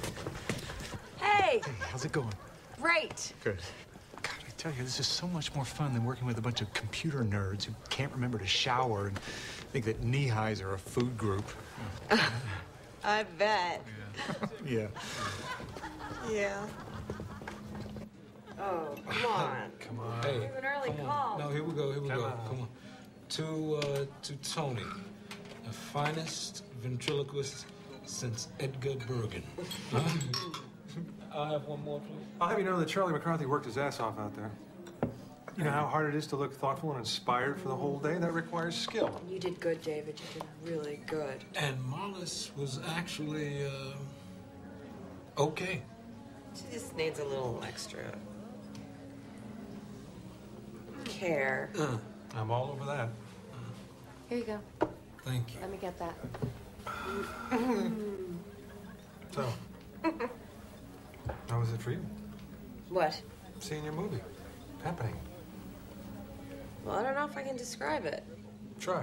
Hey, Hey! how's it going? Great. Good. God, I tell you, this is so much more fun than working with a bunch of computer nerds who can't remember to shower and think that knee-highs are a food group. I bet. Yeah. Yeah. Oh, come on. Come on. Hey, Leave an early come call. on. No, here we go. Here we Come go. on. Come on. To uh, to Tony, the finest ventriloquist since Edgar Bergen. Huh? I'll have one more, please. I'll have you know that Charlie McCarthy worked his ass off out there. You know how hard it is to look thoughtful and inspired for the whole day? That requires skill. You did good, David. You did really good. And Marlis was actually uh, okay. She just needs a little extra care. Uh, I'm all over that. Here you go. Thank you. Let me get that. So, how was it for you? What? Seeing your movie. Happening. Well, I don't know if I can describe it. Try.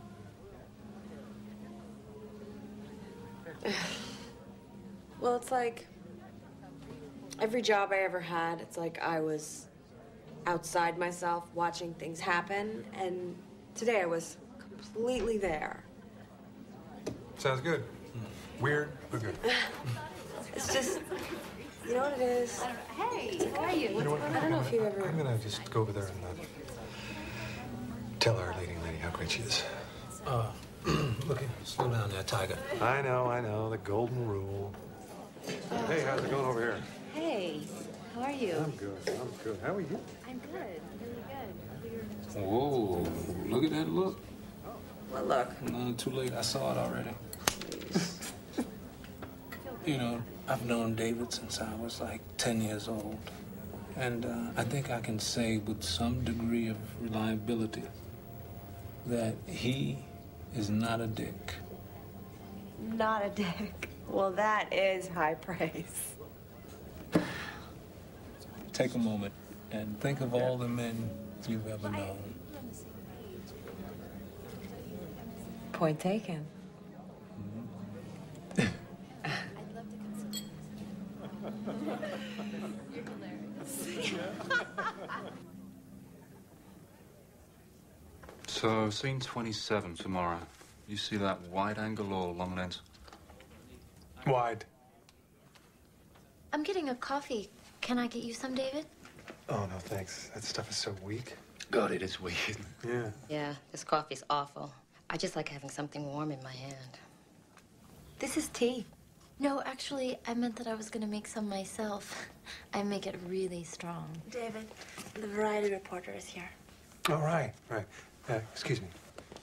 Well, it's like every job I ever had, it's like I was outside myself watching things happen, and today I was completely there. Sounds good. Weird, but good. It's just, You know what it is? Hey, how are you? You know what? I don't know if you've ever... I'm gonna just go over there and uh, tell our leading lady how great she is. Uh, look, slow down there, Tiger. I know, I know, the golden rule. Hey, how's it going over here? Hey, how are you? I'm good, I'm good. How are you? I'm good, really good. Whoa, look at that look. What look? No, too late. I saw it already. You know, I've known David since I was like ten years old. And uh, I think I can say with some degree of reliability that he is not a dick. Not a dick. Well, that is high praise. Take a moment and think of all the men you've ever known. Point taken. So, scene twenty-seven tomorrow. You see that wide angle or long lens? Wide. I'm getting a coffee. Can I get you some, David? Oh, no, thanks. That stuff is so weak. God, it is weak. Yeah. Yeah, this coffee's awful. I just like having something warm in my hand. This is tea. No, actually, I meant that I was gonna make some myself. I make it really strong. David, the variety reporter is here. All right, right. Uh, excuse me.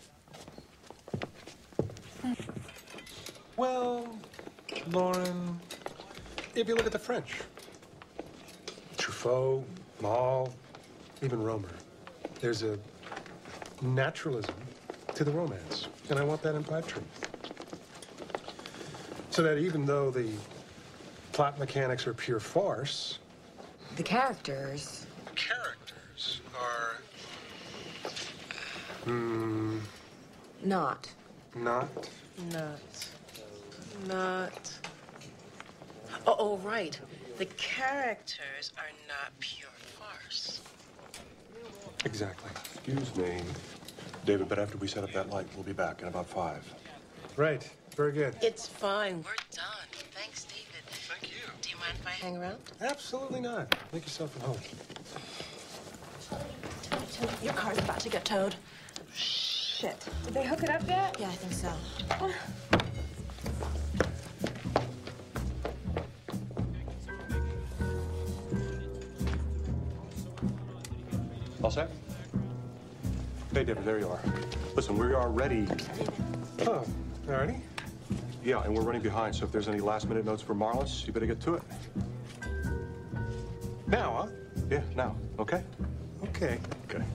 Well, Lauren, if you look at the French, Truffaut, Malle, even Romer, there's a naturalism to the romance, and I want that in Pipe Dream. So that even though the plot mechanics are pure farce, The characters... characters are... Hmm... Not. Not? Not. Not. Oh, oh, right. The characters are not pure farce. Exactly. Excuse me, David, but after we set up that light, we'll be back in about five. Right. Very good. It's fine. We're done. Thanks, David. Thank you. Do you mind if I hang around? Absolutely not. Make yourself at home. Tony, Tony, your car's about to get towed. Shit. Did they hook it up yet? Yeah, I think so. All set? Hey, David, there you are. Listen, we are ready. Oh, already? Yeah, and we're running behind, so if there's any last-minute notes for Marlis, you better get to it. Now, huh? Yeah, now. Okay? Okay. Okay.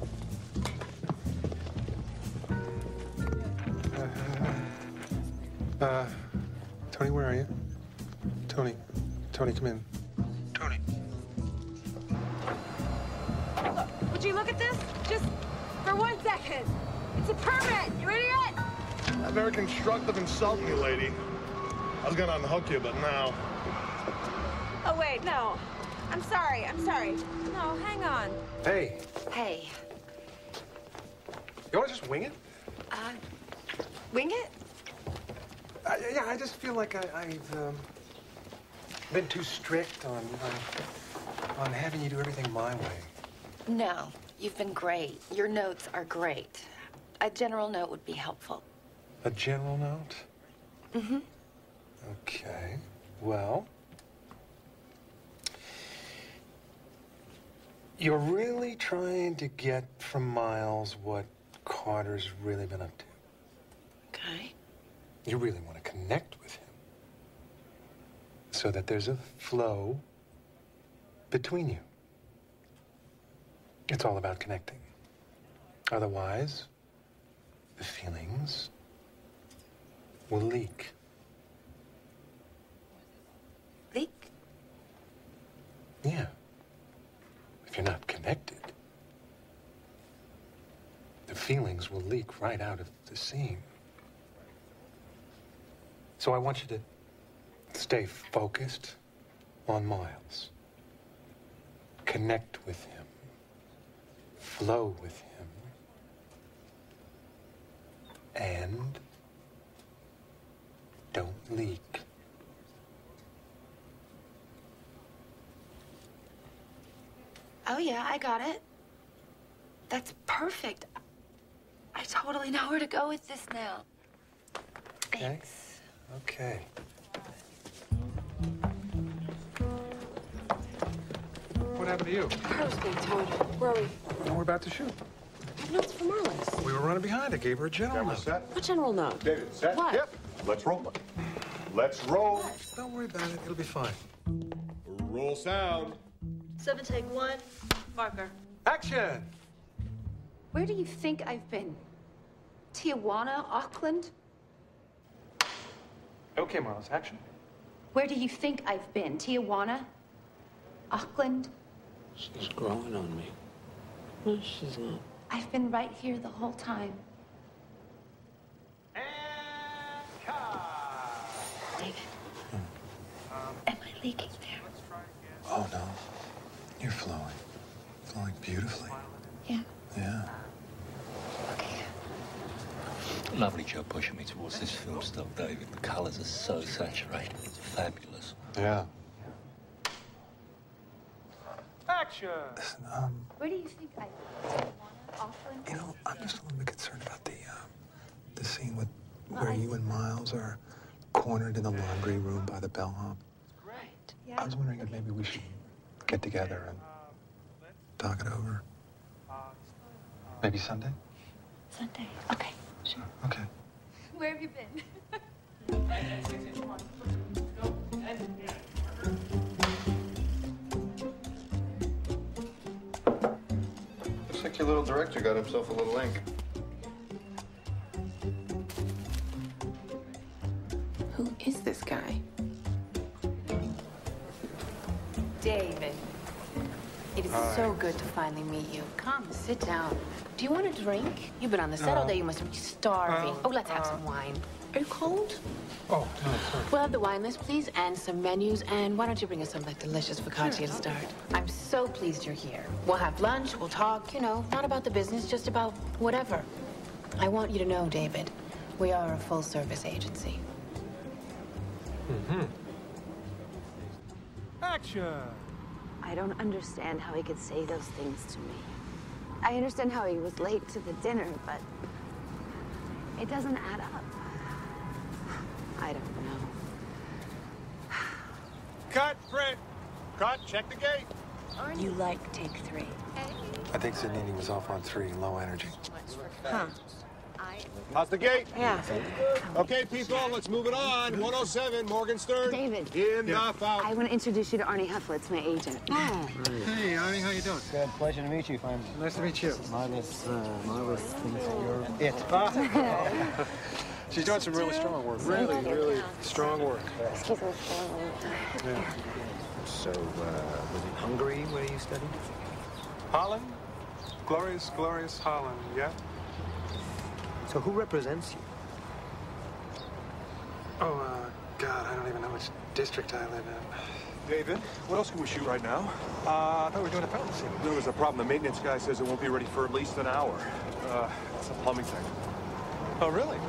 Uh, uh, Tony, where are you? Tony. Tony, come in. Tony. Would you look at this? Just for one second. It's a permit, you idiot! Uh, very constructive insulting you, lady. I was gonna unhook you, but now. Oh, wait, no. I'm sorry, I'm sorry. No, hang on. Hey, Hey. you want to just wing it? Uh, wing it? Uh, yeah, I just feel like I, I've um, been too strict on, on on having you do everything my way. No, you've been great. Your notes are great. A general note would be helpful. A general note? Mm-hmm. Okay. Well, you're really trying to get from Miles what Carter's really been up to. Okay. You really want to connect with him so that there's a flow between you. It's all about connecting. Otherwise, the feelings will leak. Leak? Yeah. If you're not connected, the feelings will leak right out of the scene. So I want you to stay focused on Miles. Connect with him. Flow with him. And don't leak. Oh, yeah, I got it. That's perfect. I totally know where to go with this now. Thanks. Okay. What happened to you? I was being towed. Where are we? No, we're about to shoot. I have notes from Marlis. We were running behind. I gave her a general note. Set. What general note? David, set. What? Yep. Let's roll. Let's roll. Don't worry about it. It'll be fine. Roll sound. Seven, take one. Parker. Action! Where do you think I've been? Tijuana, Auckland? Okay, Marlis, action. Where do you think I've been? Tijuana? Auckland? She's growing on me. No, she's not. I've been right here the whole time. David, am I leaking there? Oh, no. You're flowing. Flowing beautifully. Yeah. Yeah. Lovely job pushing me towards this film still, David. The colors are so saturated. It's fabulous. Yeah. Action! Listen, um, Where do you think I've been? Tijuana, Auckland? you know, I'm just a little bit concerned about the, um, the scene with where you and Miles are cornered in the laundry room by the bellhop. Right. Yeah. I was wondering if maybe we should get together and talk it over. Maybe Sunday? Sunday. Okay, sure. Okay. Where have you been? Looks like your little director got himself a little ink. Who is this guy? David. It is Hi. so good to finally meet you. Come, sit down. Do you want a drink? You've been on the set all No. day. You must be starving. Uh, oh, let's have uh, some wine. Are you cold? Oh, no, sorry. We'll have the wine list, please, and some menus. And why don't you bring us some like delicious focaccia to start? I'm so pleased you're here. We'll have lunch. We'll talk. You know, not about the business, just about whatever. I want you to know, David, we are a full-service agency. Mm-hmm. Action! I don't understand how he could say those things to me. I understand how he was late to the dinner, but it doesn't add up. I don't know. Cut, print. Cut, check the gate. You like take three. I think Zanini was off on three, low energy. Huh. How's the gate? Yeah. Okay, people, let's move it on. one oh seven, Morgenstern. David. In, off, out. I want to introduce you to Arnie Hufflet's my agent. Oh. Hey, Arnie, how you doing? Good, pleasure to meet you, friend. Nice to meet you. Marlis, uh, Marlis thinks you're it. She's doing some really strong work. Really, really strong work. Excuse me. Yeah. So, uh, was it Hungary where you studied? Holland? Glorious, glorious Holland, yeah? So who represents you? Oh, uh, God, I don't even know which district I live in. David, what else can we shoot right now? Uh, I thought we were doing a pellet scene. There was a problem. The maintenance guy says it won't be ready for at least an hour. Uh, it's a plumbing thing. Oh, really?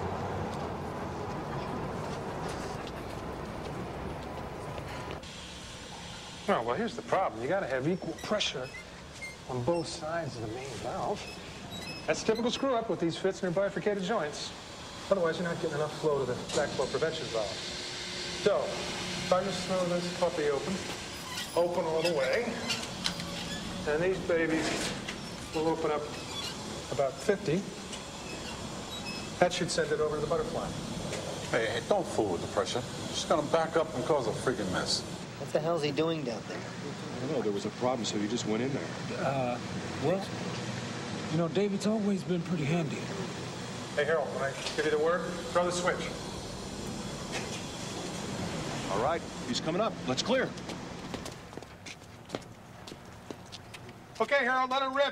Oh, well, here's the problem. You gotta have equal pressure on both sides of the main valve. That's typical screw-up with these fits and their bifurcated joints. Otherwise, you're not getting enough flow to the backflow prevention valve. So, if I just throw this puppy open, open all the way, and these babies will open up about fifty. That should send it over to the butterfly. Hey, hey, don't fool with the pressure. It's gonna back up and cause a freaking mess. What the hell's he doing down there? I don't know. There was a problem, so you just went in there. Uh, well, you know, David's always been pretty handy. Hey, Harold, when I give you the word, throw the switch. All right, he's coming up. Let's clear. Okay, Harold, let it rip.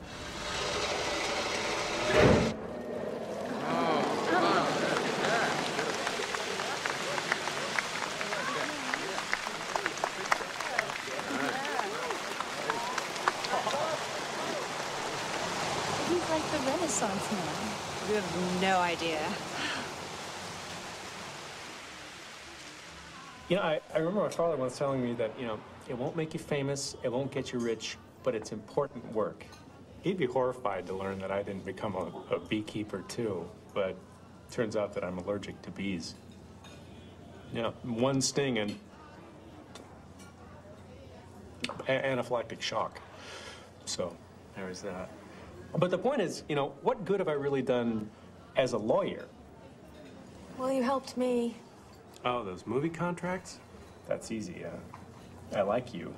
He's like the Renaissance man. You have no idea. You know, I, I remember my father once telling me that, you know, it won't make you famous, it won't get you rich, but it's important work. He'd be horrified to learn that I didn't become a, a beekeeper too, but turns out that I'm allergic to bees. Yeah, one sting and a anaphylactic shock. So there is that. But the point is, you know, what good have I really done as a lawyer? Well, you helped me. Oh, those movie contracts? That's easy. Uh, I like you.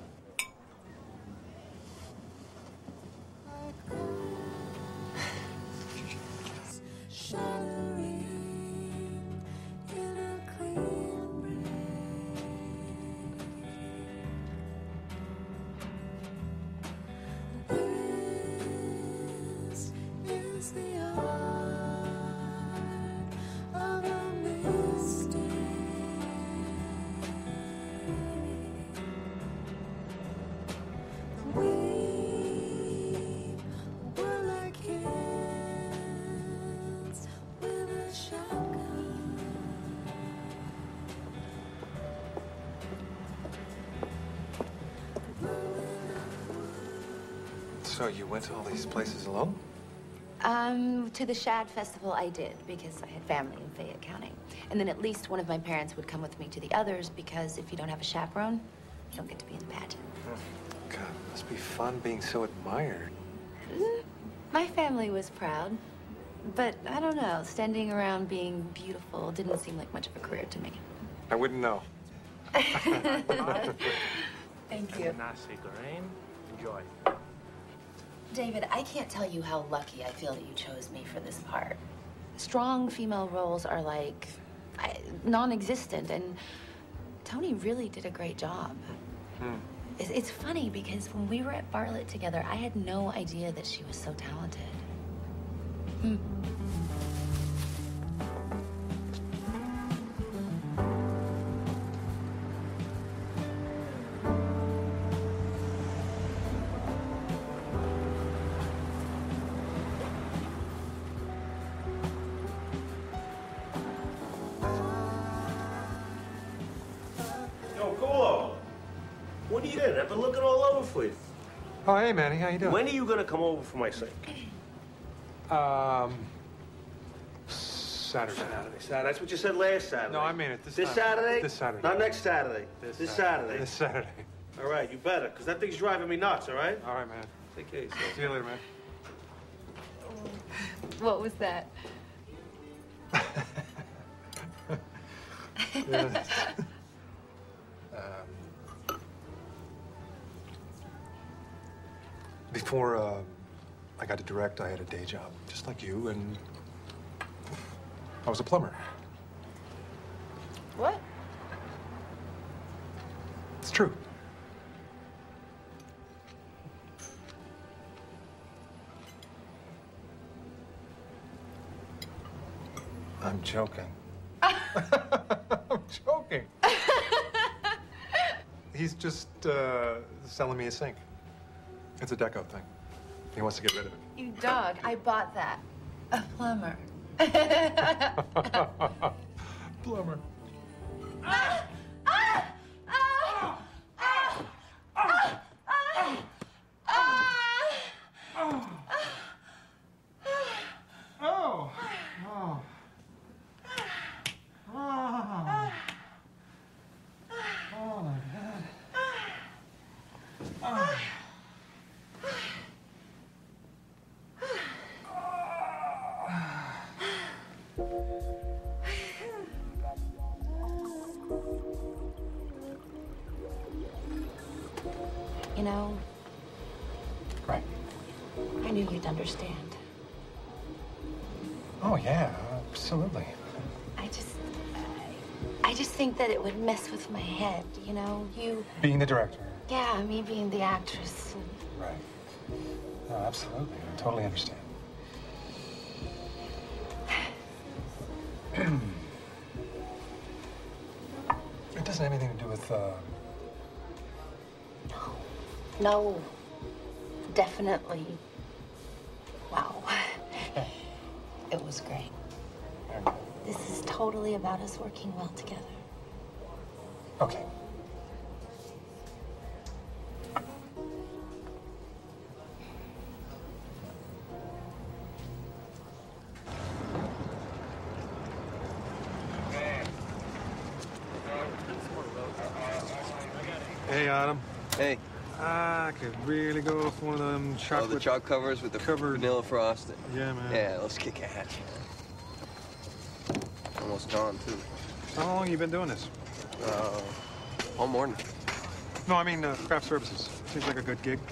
So you went to all these places alone? Um, to the Shad Festival I did, because I had family in Fayette County. And then at least one of my parents would come with me to the others, because if you don't have a chaperone, you don't get to be in the pageant. Oh, God, it must be fun being so admired. Mm, my family was proud. But I don't know, standing around being beautiful didn't seem like much of a career to me. I wouldn't know. Thank you. Nasi goreng. Enjoy. David, I can't tell you how lucky I feel that you chose me for this part. Strong female roles are like I, non-existent, and Tony really did a great job. Hmm. It's, it's funny because when we were at Bartlett together, I had no idea that she was so talented. Hmm. I've been looking all over for you. Oh, hey, Manny, how you doing? When are you gonna come over for my sink? Um, Saturday. Saturday. Saturday. That's what you said last Saturday. No, I mean it. This, This Saturday. Saturday? This Saturday. Not next Saturday. This, This Saturday. Saturday. This Saturday. All right, you better, because that thing's driving me nuts, all right? All right, man. Take care of yourself. See you later, man. What was that? Yes. um, before uh, I got to direct, I had a day job, just like you, and I was a plumber. What? It's true. I'm joking. I'm joking. He's just uh, selling me a sink. It's a deco thing. He wants to get rid of it. You dog, I bought that. A plumber. Plumber. Ah! Ah! Ah! Ah! Ah! Ah! Oh. Oh. Oh. Oh, my God. Oh. You know, Right. I knew you'd understand. Oh, yeah, absolutely. I just, I, I just think that it would mess with my head, you know? You, Being the director. yeah, me being the actress. Right. No, absolutely. I totally understand. It doesn't have anything to do with, uh... No, definitely. Wow. It was great. This is totally about us working well together. Okay. got him. Hey. Ah, I could really go for one of them chocolate... Oh, the chalk covers with the covered vanilla frosting. Yeah, man. Yeah, let's kick ass. Almost gone, too. How long have you been doing this? Uh, all morning. No, I mean uh, craft services. Seems like a good gig.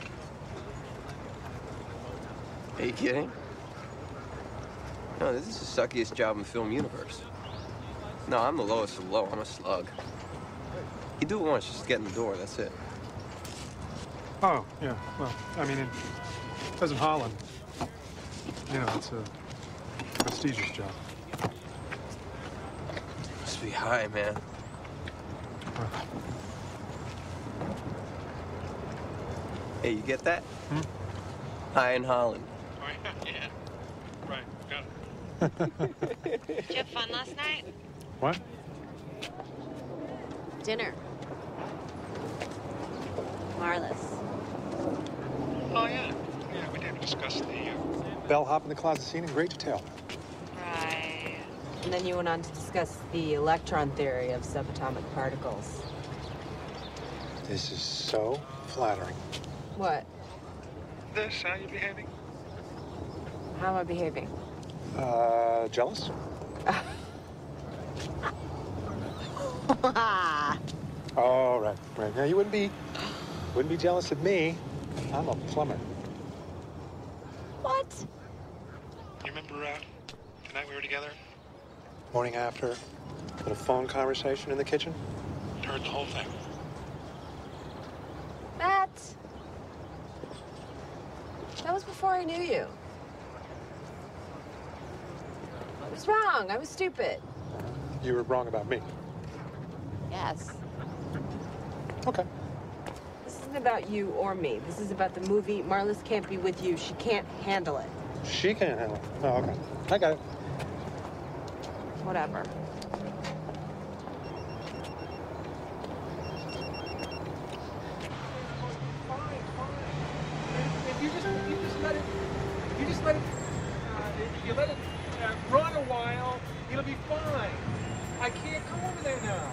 Are you kidding? No, this is the suckiest job in the film universe. No, I'm the lowest of low. I'm a slug. You do it once, just get in the door, that's it. Oh, yeah. Well, I mean, in, as in Holland, you know, it's a prestigious job. Must be high, man. Huh. Hey, you get that? Hmm? High in Holland. Oh, yeah. Yeah. Right. Got it. Did you have fun last night? What? Dinner. Marlis. Oh, yeah. Yeah, we did discuss the uh, bellhop in the closet scene in great detail. Right. And then you went on to discuss the electron theory of subatomic particles. This is so flattering. What? This, how you behaving? How am I behaving? Uh, jealous? Oh, right, right. Now, you wouldn't be, wouldn't be jealous of me. I'm a plumber. What? You remember uh, the night we were together? Morning after, had a phone conversation in the kitchen. Heard the whole thing. Matt! That was before I knew you. I was wrong. I was stupid. You were wrong about me. Yes. Okay. This isn't about you or me. This is about the movie. Marlis can't be with you. She can't handle it. She can't handle it. Oh, okay. I got it. Whatever. If you just, you just let it, you just let it, uh, if you let it uh, run a while, it'll be fine. I can't come over there now.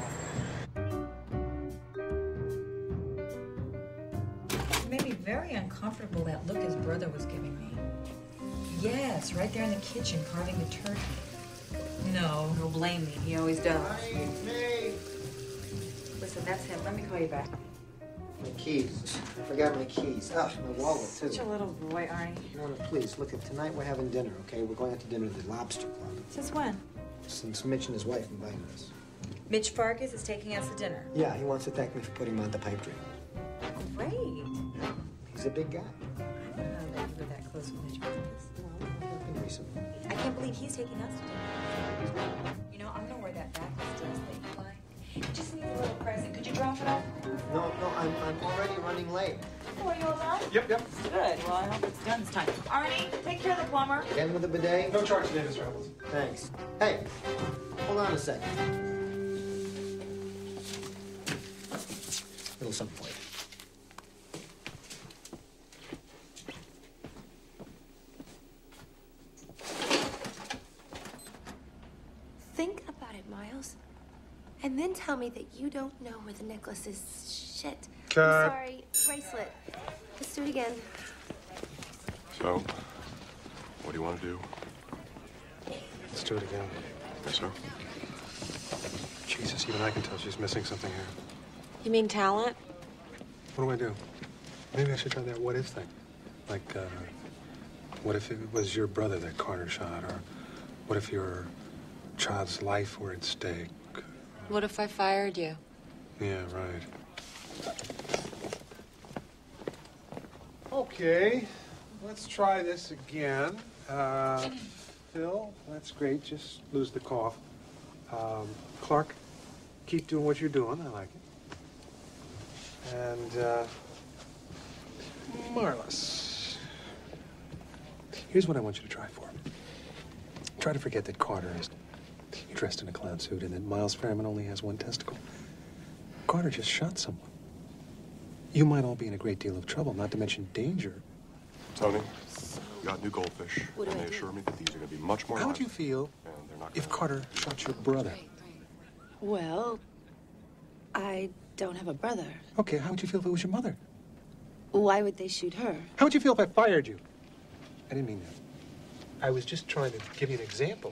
It made me very uncomfortable, that look his brother was giving me. Yes, right there in the kitchen, carving the turkey. No, he'll blame me. He always does. Me. Listen, that's him. Let me call you back. My keys. I forgot my keys. Ah, my wallet, too. Such a little boy, Arnie. No, no, please. Look, tonight we're having dinner, okay? We're going out to dinner at the Lobster Club. Since when? Since Mitch and his wife invited us. Mitch Farkas is taking us to dinner. Yeah, he wants to thank me for putting him on the pipe dream. Great. He's a big guy. I don't know that you were that close with Mitch Farkas. Nothing recently. I can't believe he's taking us to dinner. You know, I'm gonna wear that backless dress that you like. It just needs a little present. Could you drop it off? No, no, I'm, I'm already running late. Oh, are you all done? Yep, yep. Good. Well, I hope it's done this time. Arnie, take care of the plumber. Again with the bidet? No charge today, Mister Reynolds. Thanks. Hey, hold on a second. Little something for you. Think about it, Miles. And then tell me that you don't know where the necklace is. Shit. Cut. I'm sorry. Bracelet. Let's do it again. So, what do you want to do? Let's do it again. Yes, sir. Jesus, even I can tell she's missing something here. You mean talent? What do I do? Maybe I should try that what if thing. Like, uh, what if it was your brother that Carter shot? Or what if your child's life were at stake? What if I fired you? Yeah, right. Okay, let's try this again. Uh, Phil, that's great. Just lose the cough. Um, Clark, keep doing what you're doing. I like it. And, uh, Marlis, here's what I want you to try for. Try to forget that Carter is dressed in a clown suit and that Miles Fairman only has one testicle. Carter just shot someone. You might all be in a great deal of trouble, not to mention danger. Tony, we got new goldfish, What do and I they do? assure me that these are going to be much more How would lively, you feel and they're not if gonna- Carter shot your brother? Well, I'd don't have a brother. Okay, how would you feel if it was your mother? Why would they shoot her? How would you feel if I fired you? I didn't mean that. I was just trying to give you an example.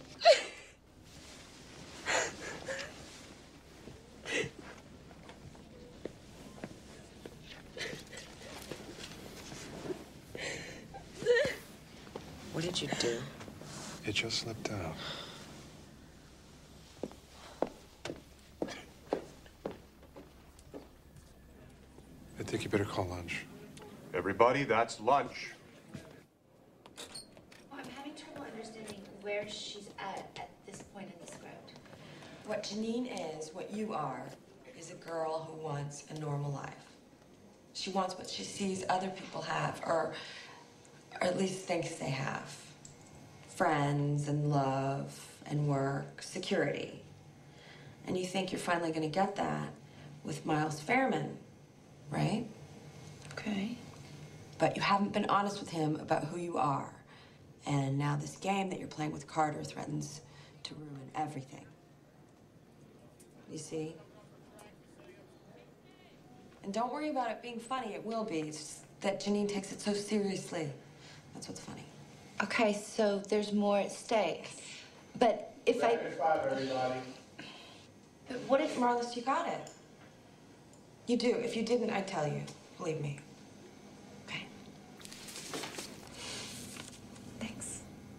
What did you do? It just slipped out. I think you better call lunch. Everybody, that's lunch. Well, I'm having trouble understanding where she's at at this point in the script. What Janine is, what you are, is a girl who wants a normal life. She wants what she sees other people have, or, or at least thinks they have. Friends and love and work, security. And you think you're finally going to get that with Miles Fairman, right? Okay. But you haven't been honest with him about who you are. And now this game that you're playing with Carter threatens to ruin everything. You see? And don't worry about it being funny. It will be. It's just that Janine takes it so seriously. That's what's funny. Okay, so there's more at stake. But if I... Five, everybody. But what if, Marlis, you got it? You do. If you didn't, I'd tell you. Believe me. Okay. Thanks.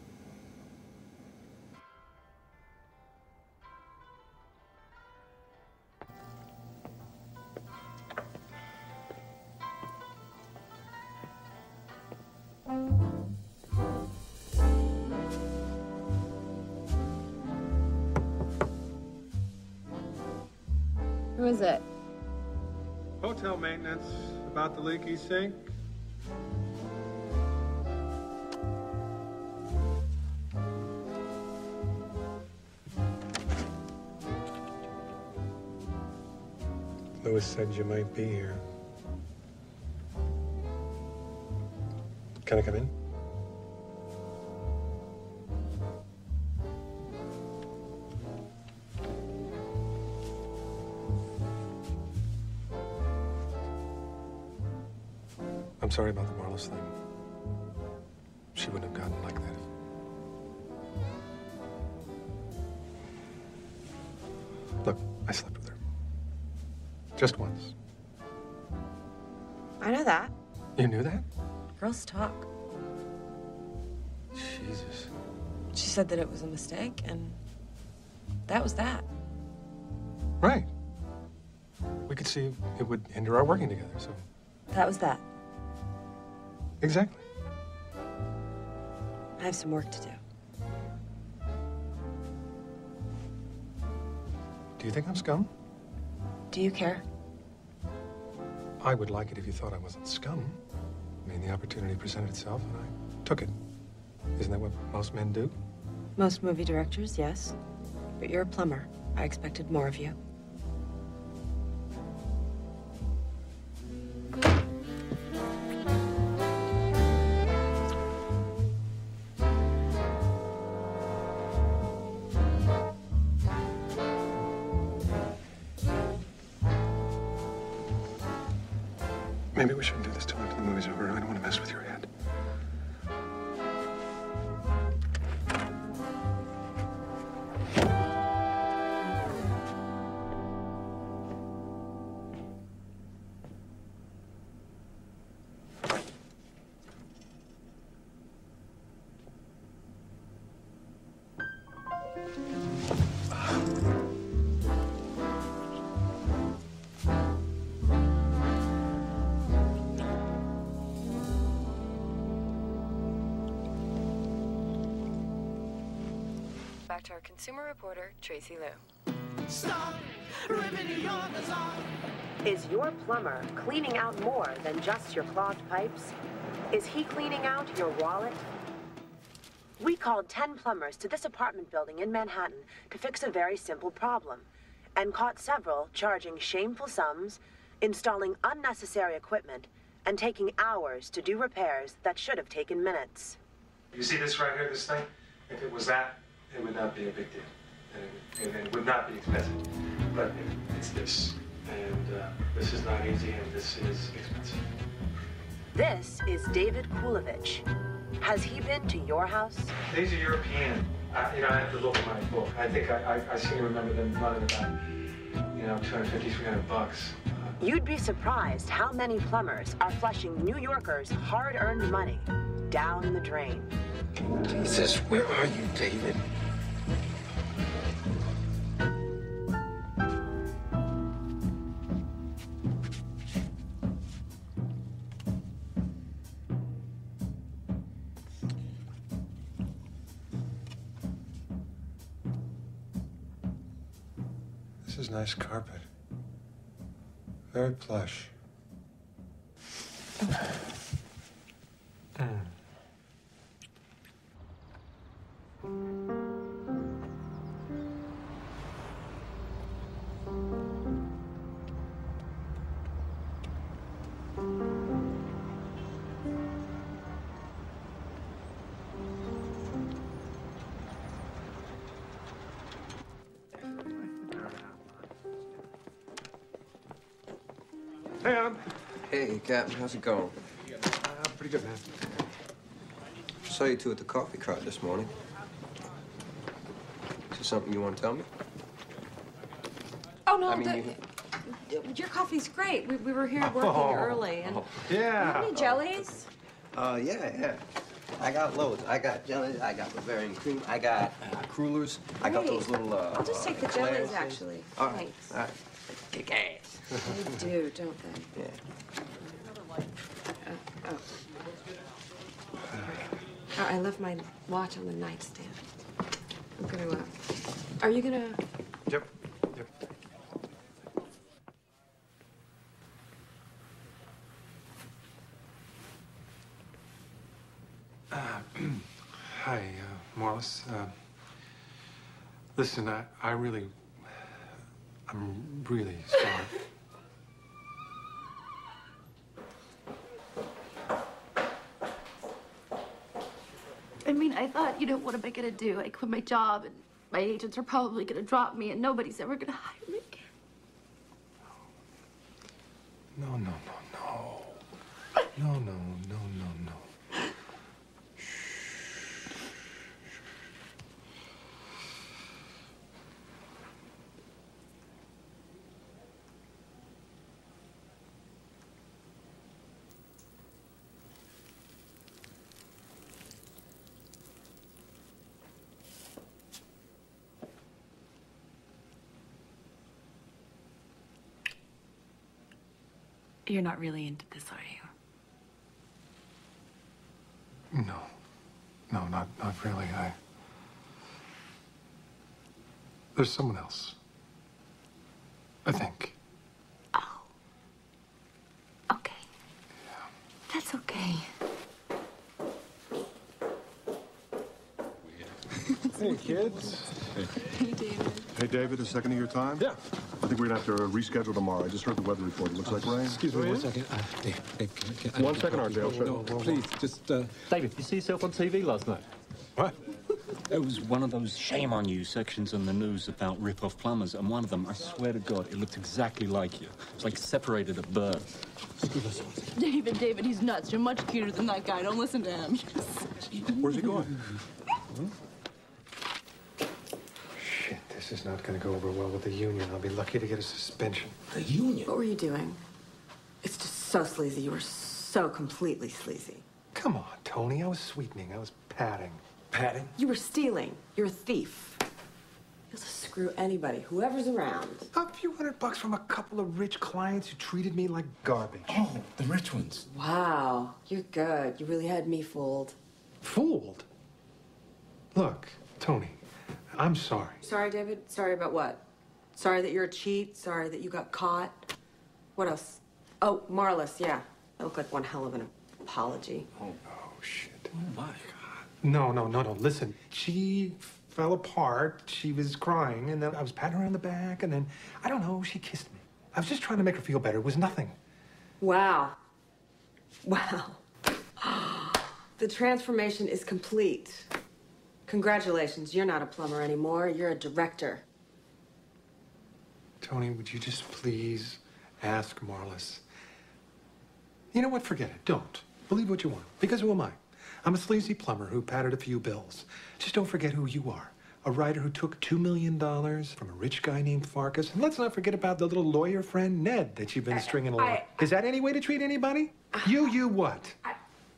Who is it? Hotel maintenance about the leaky sink. Louis said you might be here. Can I come in? I'm sorry about the Marlis thing. She wouldn't have gotten like that. Look, I slept with her. Just once. I know that. You knew that? Girls talk. Jesus. She said that it was a mistake, and that was that. Right. We could see it would hinder our working together, so... That was that. Exactly. I have some work to do. Do you think I'm scum? Do you care? I would like it if you thought I wasn't scum. I mean, the opportunity presented itself, and I took it. Isn't that what most men do? Most movie directors, yes. But you're a plumber. I expected more of you. Maybe we shouldn't do this till after the movie's over. I don't want to mess with your head. Back to our consumer reporter, Tracy Liu. Stop, riveting on the song. Is your plumber cleaning out more than just your clogged pipes? Is he cleaning out your wallet? We called ten plumbers to this apartment building in Manhattan to fix a very simple problem, and caught several charging shameful sums, installing unnecessary equipment, and taking hours to do repairs that should have taken minutes. You see this right here, this thing? If it was that, it would not be a big deal. And it, and it would not be expensive. But if it's this, And uh, this is not easy, and this is expensive. This is David Kulovich. Has he been to your house? These are European. Uh, you know, I have to look at my book. I think I, I, I seem to remember them running about, you know, two hundred fifty, three hundred bucks. Uh, You'd be surprised how many plumbers are flushing New Yorkers' hard-earned money down the drain. Jesus, where are you, David? This is nice carpet. Very plush. Mm. Hey, Adam. Hey, Captain, how's it going? Uh, pretty good, man. Saw you two at the coffee cart this morning. Is there something you want to tell me? Oh, no, I mean, the, you... your coffee's great. We, we were here working Oh. early. And Oh. You Yeah. have any jellies? Uh, yeah, yeah. I got loads. I got jellies. I got Bavarian cream. I got uh, crullers. I got Great. those little. Uh, I'll just take the eclairs. jellies, actually. All right. Thanks. All right. Kick ass. They do, don't they? Yeah. Uh, oh. Oh, I left my watch on the nightstand. I'm gonna. Uh, are you gonna? Yep. Yep. Uh, hi, uh, Morris. Uh, listen, I, I really, I'm really sorry. I mean, I thought, you know, what am I gonna do? I quit my job, and my agents are probably gonna drop me, and nobody's ever gonna hire me again. No, no, no, no. No, no, no, no, no. You're not really into this, are you? No. No, not, not really. I... There's someone else. I think. That's okay. Hey, kids. Hey, David. Hey, David, a second of your time? Yeah. I think we're gonna have to reschedule tomorrow. I just heard the weather report. It looks like rain. Excuse me one second. Uh, Dave, Dave, can, can, One second, R J. I'll show you. No, please, just, uh... David, you see yourself on T V last night? What? It was one of those shame on you sections in the news about rip-off plumbers, and one of them, I swear to God, it looked exactly like you. It's like separated at birth. David, David, he's nuts. You're much cuter than that guy. Don't listen to him. Where's he going? Shit, this is not going to go over well with the union. I'll be lucky to get a suspension. The union? What were you doing? It's just so sleazy. You were so completely sleazy. Come on, Tony. I was sweetening. I was patting. Patting? You were stealing. You're a thief. You'll just screw anybody, whoever's around. A few hundred bucks from a couple of rich clients who treated me like garbage. Oh, the rich ones. Wow, you're good. You really had me fooled. Fooled? Look, Tony, I'm sorry. Sorry, David? Sorry about what? Sorry that you're a cheat? Sorry that you got caught? What else? Oh, Marlis, yeah. That looked like one hell of an apology. Oh, oh shit. Oh, my God. No, no, no, no. Listen, she fell apart. She was crying, and then I was patting her on the back, and then, I don't know, she kissed me. I was just trying to make her feel better. It was nothing. Wow. Wow. The transformation is complete. Congratulations, you're not a plumber anymore. You're a director. Tony, would you just please ask Marlis? You know what? Forget it. Don't. Believe what you want. Because who am I? I'm a sleazy plumber who patted a few bills. Just don't forget who you are. A writer who took two million dollars from a rich guy named Farkas. And let's not forget about the little lawyer friend, Ned, that you've been I, stringing along. I, Is that any way to treat anybody? Uh, you, you what? I...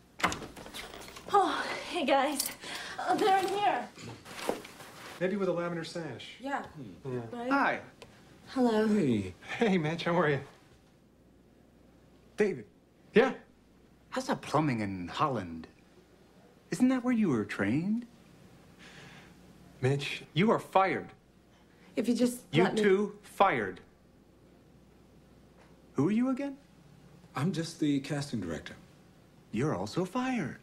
Oh, hey, guys. Uh, they're in here. Maybe with a lavender sash. Yeah. yeah. Right? Hi. Hello. Hey. Hey, Mitch. How are you? David. Yeah? How's that plumbing in Holland? Isn't that where you were trained? Mitch. You are fired. If you just You let me... two, fired. Who are you again? I'm just the casting director. You're also fired.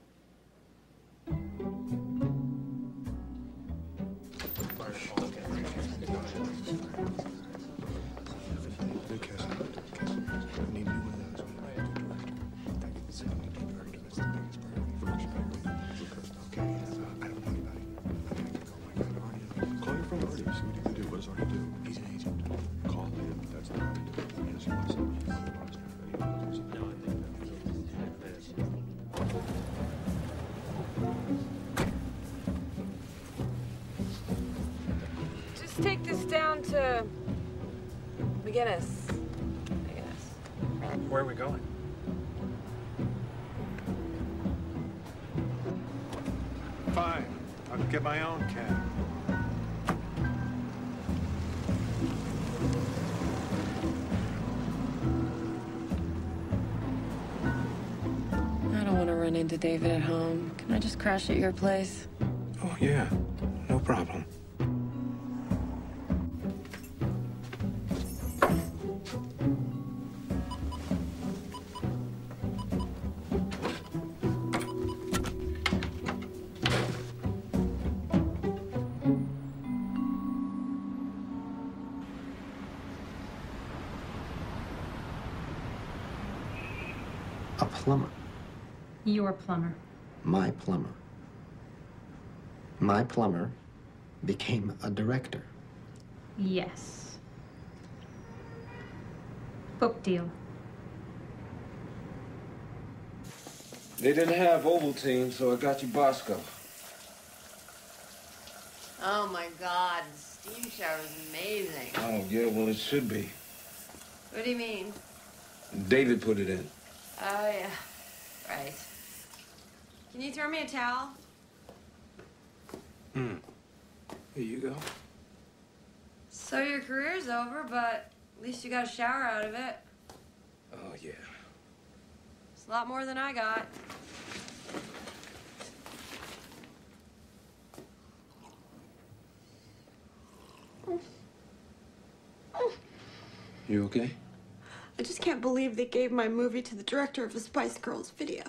Just take this down to McGinnis, I guess. Where are we going? Fine. I'll get my own cab. I don't want to run into David at home. Can I just crash at your place? Oh, yeah. No problem. A plumber. Your plumber. My plumber. My plumber became a director. Yes. Book deal. They didn't have Ovaltine, so I got you Bosco. Oh my God, the steam shower is amazing. Oh, yeah, well, it should be. What do you mean? David put it in. Oh, yeah. Right. Can you throw me a towel? Hmm. Here you go. So your career's over, but at least you got a shower out of it. Oh, yeah. It's a lot more than I got. You okay? I just can't believe they gave my movie to the director of a Spice Girls video.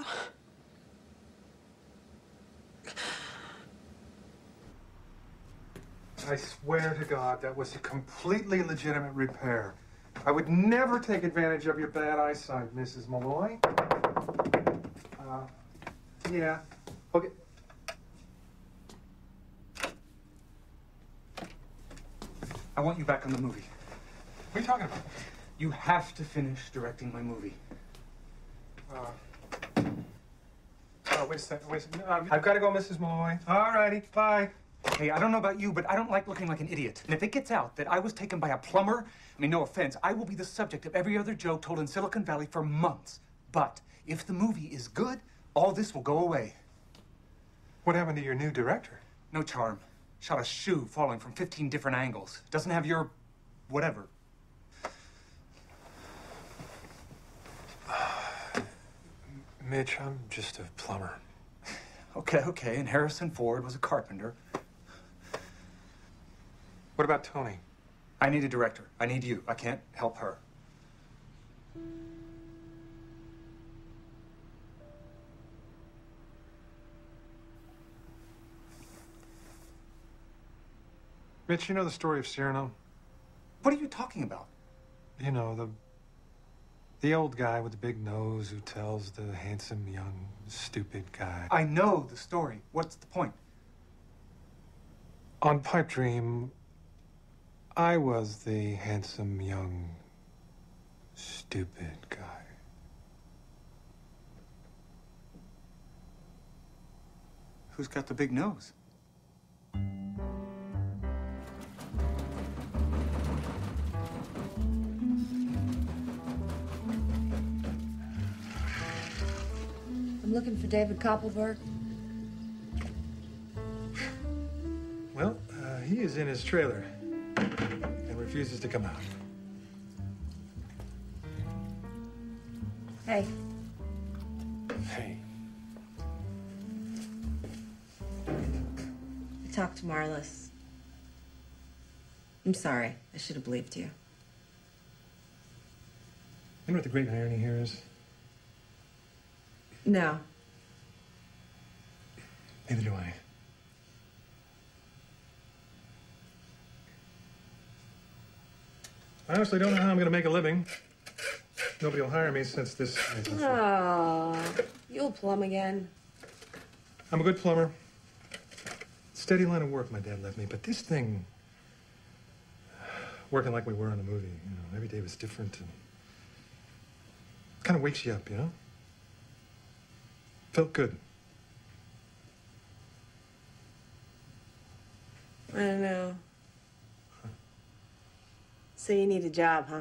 I swear to God, that was a completely legitimate repair. I would never take advantage of your bad eyesight, Missus Malloy. Uh, yeah. Okay. I want you back on the movie. What are you talking about? You have to finish directing my movie. Uh, oh, wait a second, wait a second. Um, I've got to go, Missus Malloy. All righty, bye. Hey, I don't know about you, but I don't like looking like an idiot. And if it gets out that I was taken by a plumber, I mean, no offense, I will be the subject of every other joke told in Silicon Valley for months. But if the movie is good, all this will go away. What happened to your new director? No charm. Shot a shoe falling from fifteen different angles. Doesn't have your... whatever. Mitch, I'm just a plumber. Okay, okay, and Harrison Ford was a carpenter. What about Tony? I need a director. I need you. I can't help her. Mitch, you know the story of Cyrano? What are you talking about? You know, the the old guy with the big nose who tells the handsome, young, stupid guy. I know the story. What's the point? On Pipe Dream, I was the handsome, young, stupid guy. Who's got the big nose? I'm looking for David Koppelberg. Well, uh, he is in his trailer and refuses to come out. Hey. Hey. I talked to Marlis. I'm sorry. I should have believed you. You know what the great irony here is? No. Neither do I. I honestly don't know how I'm going to make a living. Nobody will hire me since this... Oh, you'll plumb again. I'm a good plumber. Steady line of work my dad left me, but this thing... Working like we were in a movie, you know, every day was different and... Kind of wakes you up, you know? Felt good. I don't know. So you need a job, huh?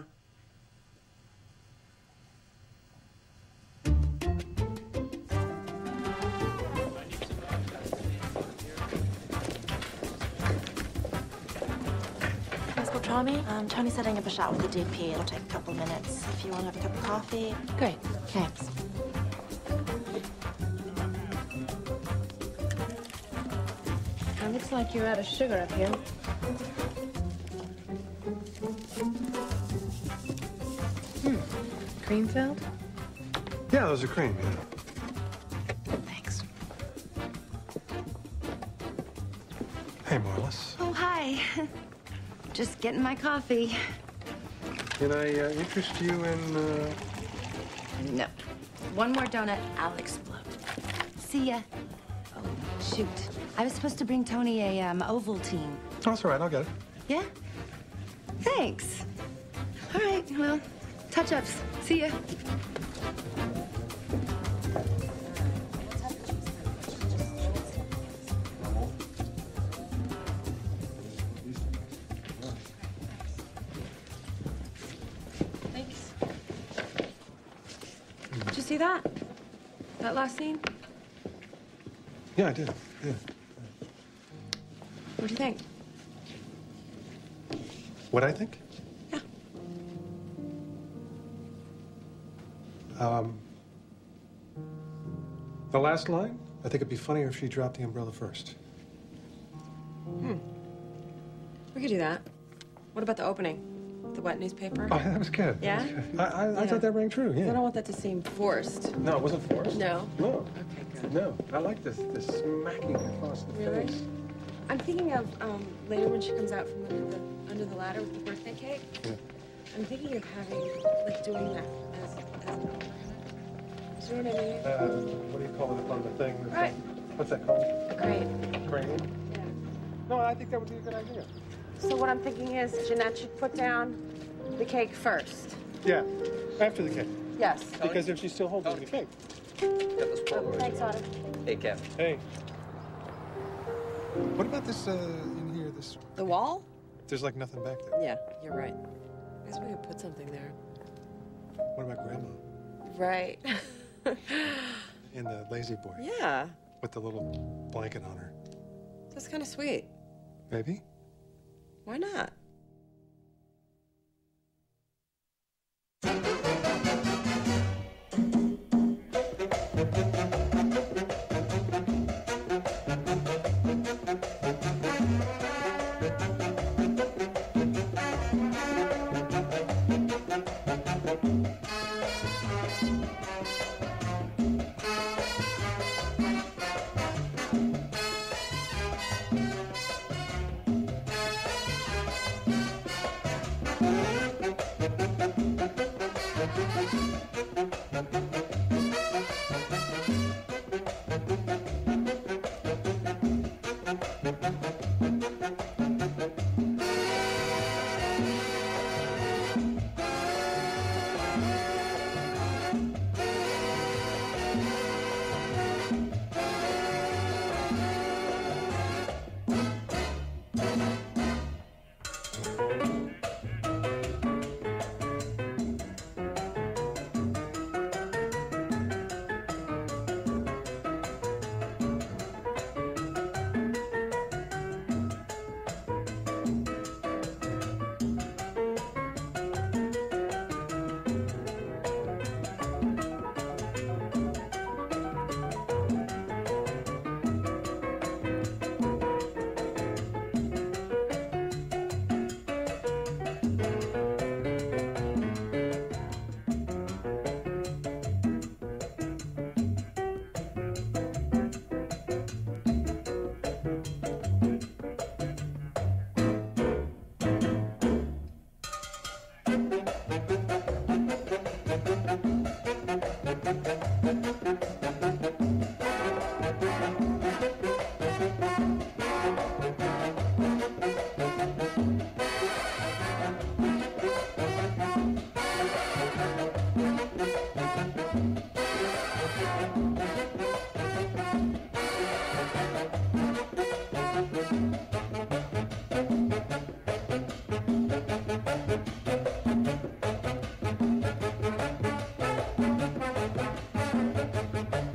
Miss Beltrami, um, Tony's setting up a shot with the D P. It'll take a couple of minutes. If you want to have a cup of coffee. Great. Thanks. It looks like you're out of sugar up here. Hmm. Cream filled? Yeah, those are cream, yeah. Thanks. Hey, Marlis. Oh, hi. Just getting my coffee. Can I uh, interest you in, uh... No. One more donut, I'll explode. See ya. Oh, shoot. I was supposed to bring Tony a um, Ovaltine. Oh, that's all right. I'll get it. Yeah? Thanks. All right, well, touch-ups. See ya. Thanks. Did you see that? That last scene? Yeah, I did. Yeah. What do you think? What I think? Yeah. Um, the last line? I think it'd be funnier if she dropped the umbrella first. Hmm. We could do that. What about the opening? The wet newspaper? Oh, that was good. Yeah? That was good. I, I, I Yeah. thought that rang true, I yeah. don't want that to seem forced. No, it wasn't forced. No? No. Okay, good. No. I like this, this smacking across the Really? face. I'm thinking of um, later when she comes out from under the, under the ladder with the birthday cake. Yeah. I'm thinking of having, like, doing that as, as an opener. Do you know what I mean? Uh, what do you call it up on the thing? Right. What's that called? A crane. Crane? Yeah. No, I think that would be a good idea. So what I'm thinking is Jeanette should put down the cake first. Yeah, after the cake. Yes. Because then she's still holding the cake. Oh, thanks, Otto. Hey, Kev. Hey. What about this, uh, in here, this... The wall? There's like nothing back there. Yeah, you're right. I guess we could put something there. What about Grandma? Right. In the lazy boy. Yeah. With the little blanket on her. That's kind of sweet. Maybe? Why not? Thank you.